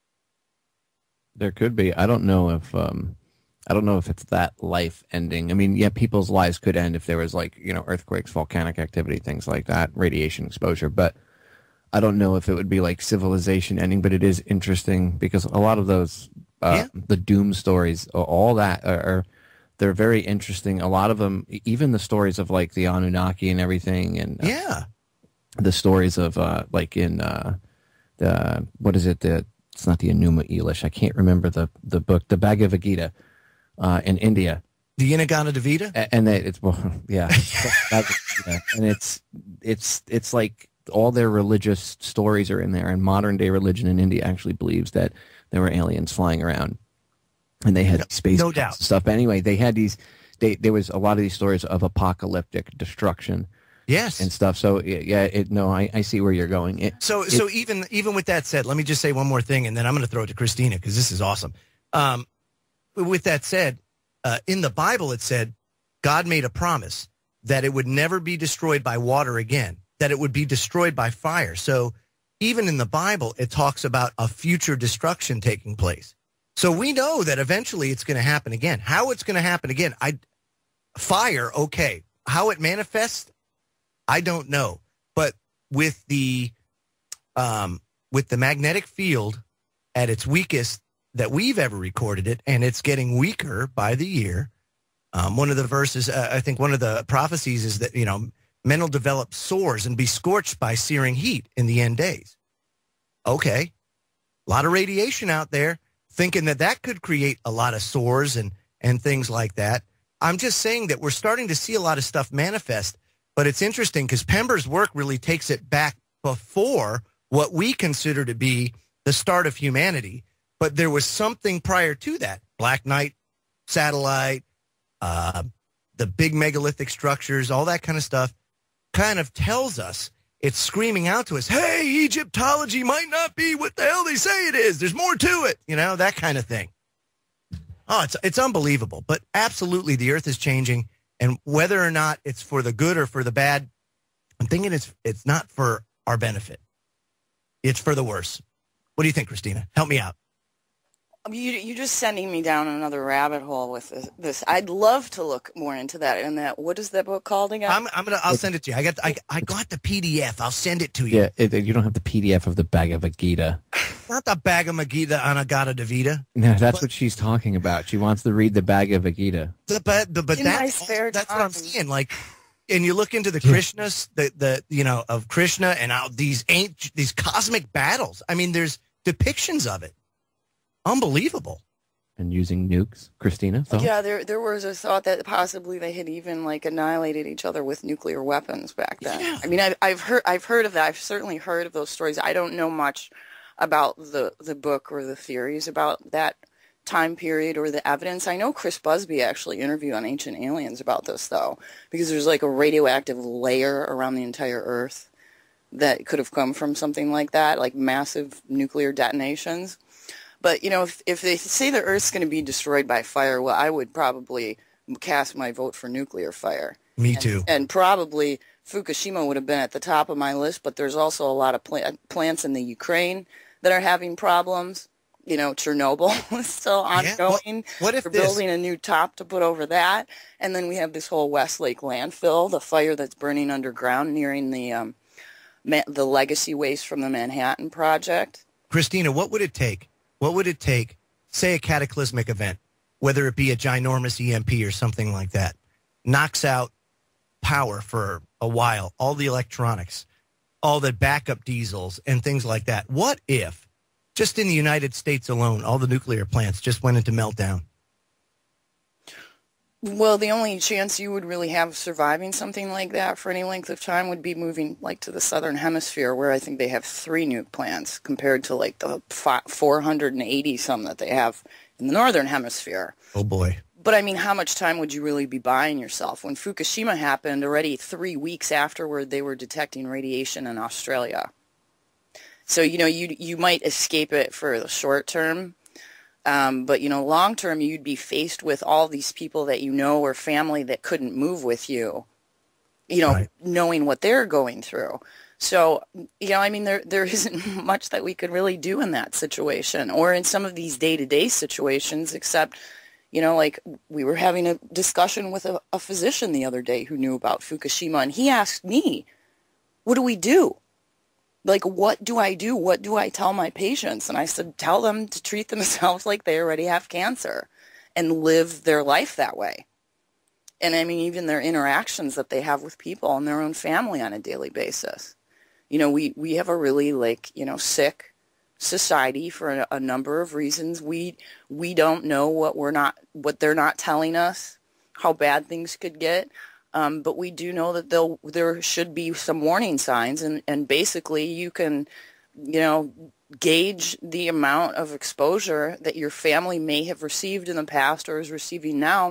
There could be. I don't know if it's that life ending. I mean, yeah, people's lives could end if there was, like, you know, earthquakes, volcanic activity, things like that, radiation exposure. But I don't know if it would be like civilization ending. But it is interesting because a lot of those, the doom stories, all that they're very interesting. A lot of them, even the stories of like the Anunnaki and everything, and the stories of like in what is it? It's not the Enuma Elish. I can't remember the book, the Bhagavad Gita, in India. The Inagana Devita? And it's, well, yeah. And it's like all their religious stories are in there, and modern day religion in India actually believes that there were aliens flying around, and they had space stuff. But anyway, they had there was a lot of these stories of apocalyptic destruction. Yes. And stuff. So yeah, I see where you're going. So even with that said, let me just say one more thing, and then I'm going to throw it to Christina because this is awesome. With that said, in the Bible it said God made a promise that it would never be destroyed by water again, that it would be destroyed by fire. So even in the Bible, it talks about a future destruction taking place. So we know that eventually it's going to happen again. How it's going to happen again, fire, okay. How it manifests, I don't know. But with the magnetic field at its weakest that we've ever recorded it, and it's getting weaker by the year. One of the verses, I think one of the prophecies is that, you know, men will develop sores and be scorched by searing heat in the end days. Okay. A lot of radiation out there, thinking that could create a lot of sores and things like that. I'm just saying that we're starting to see a lot of stuff manifest, but it's interesting because Pember's work really takes it back before what we consider to be the start of humanity. But there was something prior to that. Black Knight, satellite, the big megalithic structures, all that kind of stuff kind of tells us, it's screaming out to us, hey, Egyptology might not be what the hell they say it is. There's more to it, you know, that kind of thing. Oh, it's unbelievable. But absolutely, the earth is changing. And whether or not it's for the good or for the bad, I'm thinking it's not for our benefit. It's for the worse. What do you think, Christina? Help me out. You're just sending me down another rabbit hole with this. I'd love to look more into that. And what is that book called again? I'll send it to you. I got the PDF. I'll send it to you. Yeah, you don't have the PDF of the Bhagavad Gita. Not the Bhagavad Gita, Anagata Devita. No, that's what she's talking about. She wants to read the Bhagavad Gita. But that's what I'm saying. Like, and you look into the Krishnas, of Krishna and how these cosmic battles. I mean, there's depictions of it. Unbelievable. and using nukes. Christina, thoughts? Yeah, there was a thought that possibly they had even like annihilated each other with nuclear weapons back then. Yeah. I mean, I've heard of that. I've certainly heard of those stories. I don't know much about the book or the theories about that time period or the evidence. I know Chris Busby actually interviewed on Ancient Aliens about this, though, because there's like a radioactive layer around the entire Earth that could have come from something like that, like massive nuclear detonations. But, you know, if they say the Earth's going to be destroyed by fire, well, I would probably cast my vote for nuclear fire. Me too. And probably Fukushima would have been at the top of my list, but there's also a lot of plants in the Ukraine that are having problems. You know, Chernobyl is still ongoing. Yeah. What if they're building a new top to put over that? And then we have this whole Westlake landfill, the fire that's burning underground nearing the legacy waste from the Manhattan Project. Christina, what would it take? What would it take, say a cataclysmic event, whether it be a ginormous EMP or something like that, knocks out power for a while, all the electronics, all the backup diesels and things like that. What if, just in the United States alone, all the nuclear plants just went into meltdown? Well, the only chance you would really have of surviving something like that for any length of time would be moving like to the southern hemisphere, where I think they have 3 nuke plants compared to like the 480 some that they have in the northern hemisphere. Oh boy. But I mean, how much time would you really be buying yourself? When Fukushima happened, already 3 weeks afterward, they were detecting radiation in Australia. So, you know, you might escape it for the short term. But, you know, long term, you'd be faced with all these people that you know or family that couldn't move with you, you know, right, knowing what they're going through. So, you know, I mean, there isn't much that we could really do in that situation or in some of these day-to-day situations, except, you know, like we were having a discussion with a physician the other day who knew about Fukushima, and he asked me, what do we do? Like, what do I do? What do I tell my patients? And I said, tell them to treat themselves like they already have cancer and live their life that way. And I mean, even their interactions that they have with people and their own family on a daily basis. You know, we have a really, like, you know, sick society for a number of reasons. We don't know what they're not telling us, how bad things could get. But we do know that there should be some warning signs, and basically you can, you know, gauge the amount of exposure that your family may have received in the past or is receiving now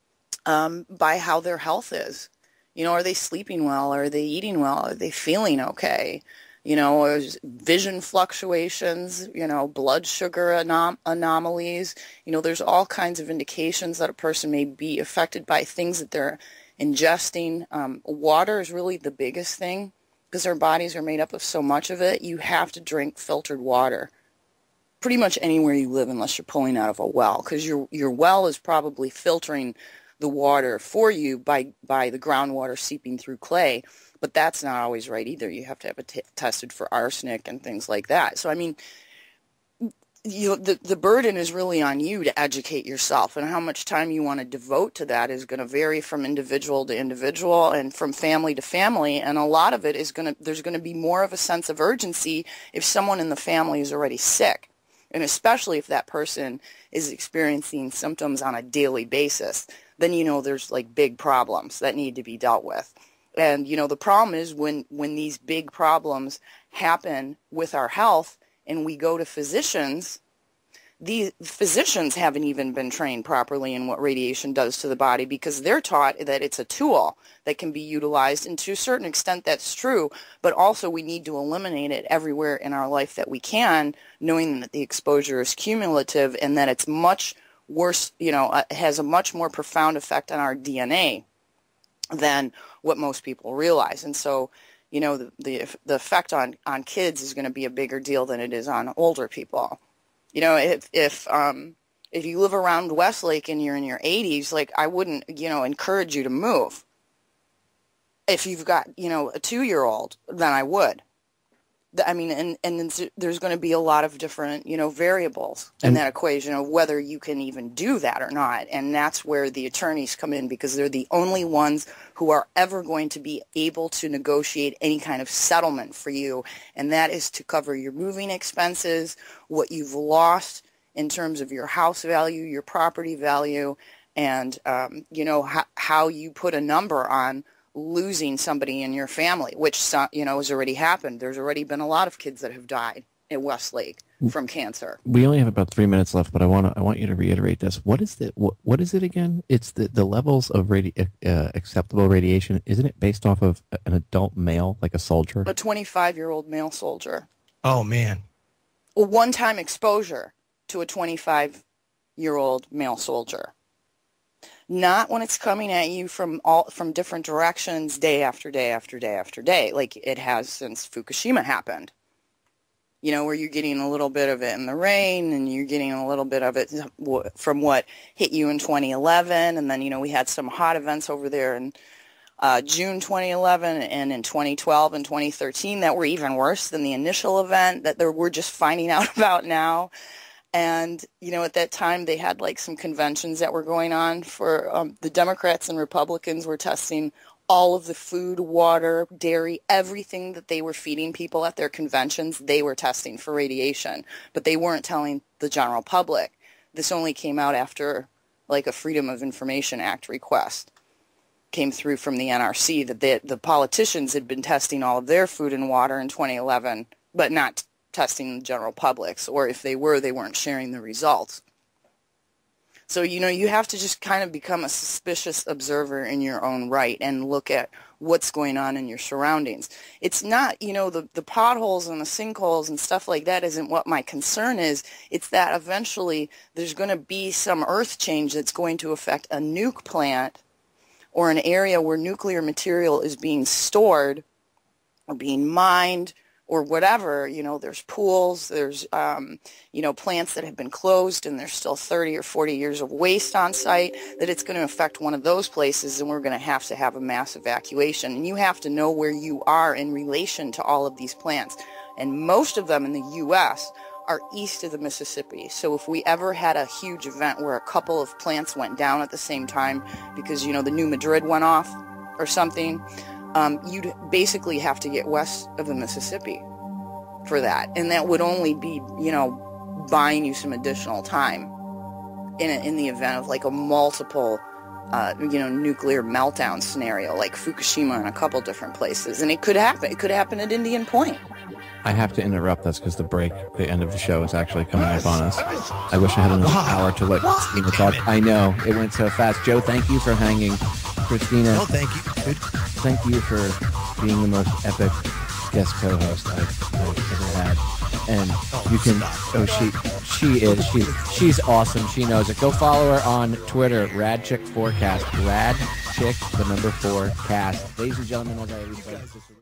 by how their health is. You know, are they sleeping well? Are they eating well? Are they feeling okay? You know, vision fluctuations, you know, blood sugar anomalies. You know, there's all kinds of indications that a person may be affected by things that they're ingesting. Water is really the biggest thing because our bodies are made up of so much of it. You have to drink filtered water pretty much anywhere you live unless you're pulling out of a well, because your well is probably filtering the water for you by the groundwater seeping through clay, but that's not always right either. You have to have it tested for arsenic and things like that. So I mean, the burden is really on you to educate yourself, and how much time you want to devote to that is going to vary from individual to individual and from family to family. And a lot of it is there's going to be more of a sense of urgency if someone in the family is already sick, and especially if that person is experiencing symptoms on a daily basis. Then, you know, there's like big problems that need to be dealt with. And, you know, the problem is when these big problems happen with our health, and we go to physicians, the physicians haven't even been trained properly in what radiation does to the body, because they're taught that it's a tool that can be utilized, and to a certain extent that's true, but also we need to eliminate it everywhere in our life that we can, knowing that the exposure is cumulative and that it's much worse, you know, has a much more profound effect on our DNA than what most people realize. And so, you know, the effect on kids is going to be a bigger deal than it is on older people. You know, if you live around Westlake and you're in your 80s, like, I wouldn't, you know, encourage you to move. If you've got, you know, a 2-year-old, then I would. I mean, and there's going to be a lot of different, you know, variables in that equation of whether you can even do that or not. And that's where the attorneys come in, because they're the only ones who are ever going to be able to negotiate any kind of settlement for you. And that is to cover your moving expenses, what you've lost in terms of your house value, your property value, and, you know, how you put a number on losing somebody in your family, which, you know, has already happened. There's already been a lot of kids that have died at Westlake from cancer. We only have about 3 minutes left, but I want you to reiterate this. What is it again? It's the levels of acceptable radiation. Isn't it based off of an adult male, like a soldier? A 25-year-old male soldier. Oh, man. A one-time exposure to a 25-year-old male soldier. Not when it's coming at you from different directions day after day after day after day, like it has since Fukushima happened. You know, where you're getting a little bit of it in the rain, and you're getting a little bit of it from what hit you in 2011, and then, you know, we had some hot events over there in June 2011 and in 2012 and 2013 that were even worse than the initial event that we're just finding out about now. And, you know, at that time they had like some conventions that were going on for the Democrats and Republicans were testing all of the food, water, dairy, everything that they were feeding people at their conventions, they were testing for radiation. But they weren't telling the general public. This only came out after like a Freedom of Information Act request came through from the NRC that the politicians had been testing all of their food and water in 2011, but not testing the general publics, or if they were, they weren't sharing the results. So, you know, you have to just kind of become a suspicious observer in your own right and look at what's going on in your surroundings. It's not, you know, the potholes and the sinkholes and stuff like that isn't what my concern is. It's that eventually there's going to be some earth change that's going to affect a nuke plant or an area where nuclear material is being stored or being mined or whatever. You know, there's pools, there's, you know, plants that have been closed and there's still 30 or 40 years of waste on site, that it's going to affect one of those places and we're going to have a mass evacuation. And you have to know where you are in relation to all of these plants. And most of them in the U.S. are east of the Mississippi. So if we ever had a huge event where a couple of plants went down at the same time because, you know, the New Madrid went off or something, you'd basically have to get west of the Mississippi for that. And that would only be, you know, buying you some additional time in the event of like a multiple, you know, nuclear meltdown scenario like Fukushima in a couple different places. And it could happen. It could happen at Indian Point. I have to interrupt this because the end of the show is actually coming up on us. I wish I had another hour to let Christina talk. I know, it went so fast. Joe, thank you for hanging. Christina, no, thank you. Good. Thank you for being the most epic guest co-host I've ever had. And you can, she's awesome. She knows it. Go follow her on Twitter, RadChick4Cast. RadChick, the number 4 cast. Ladies and gentlemen, as I always say,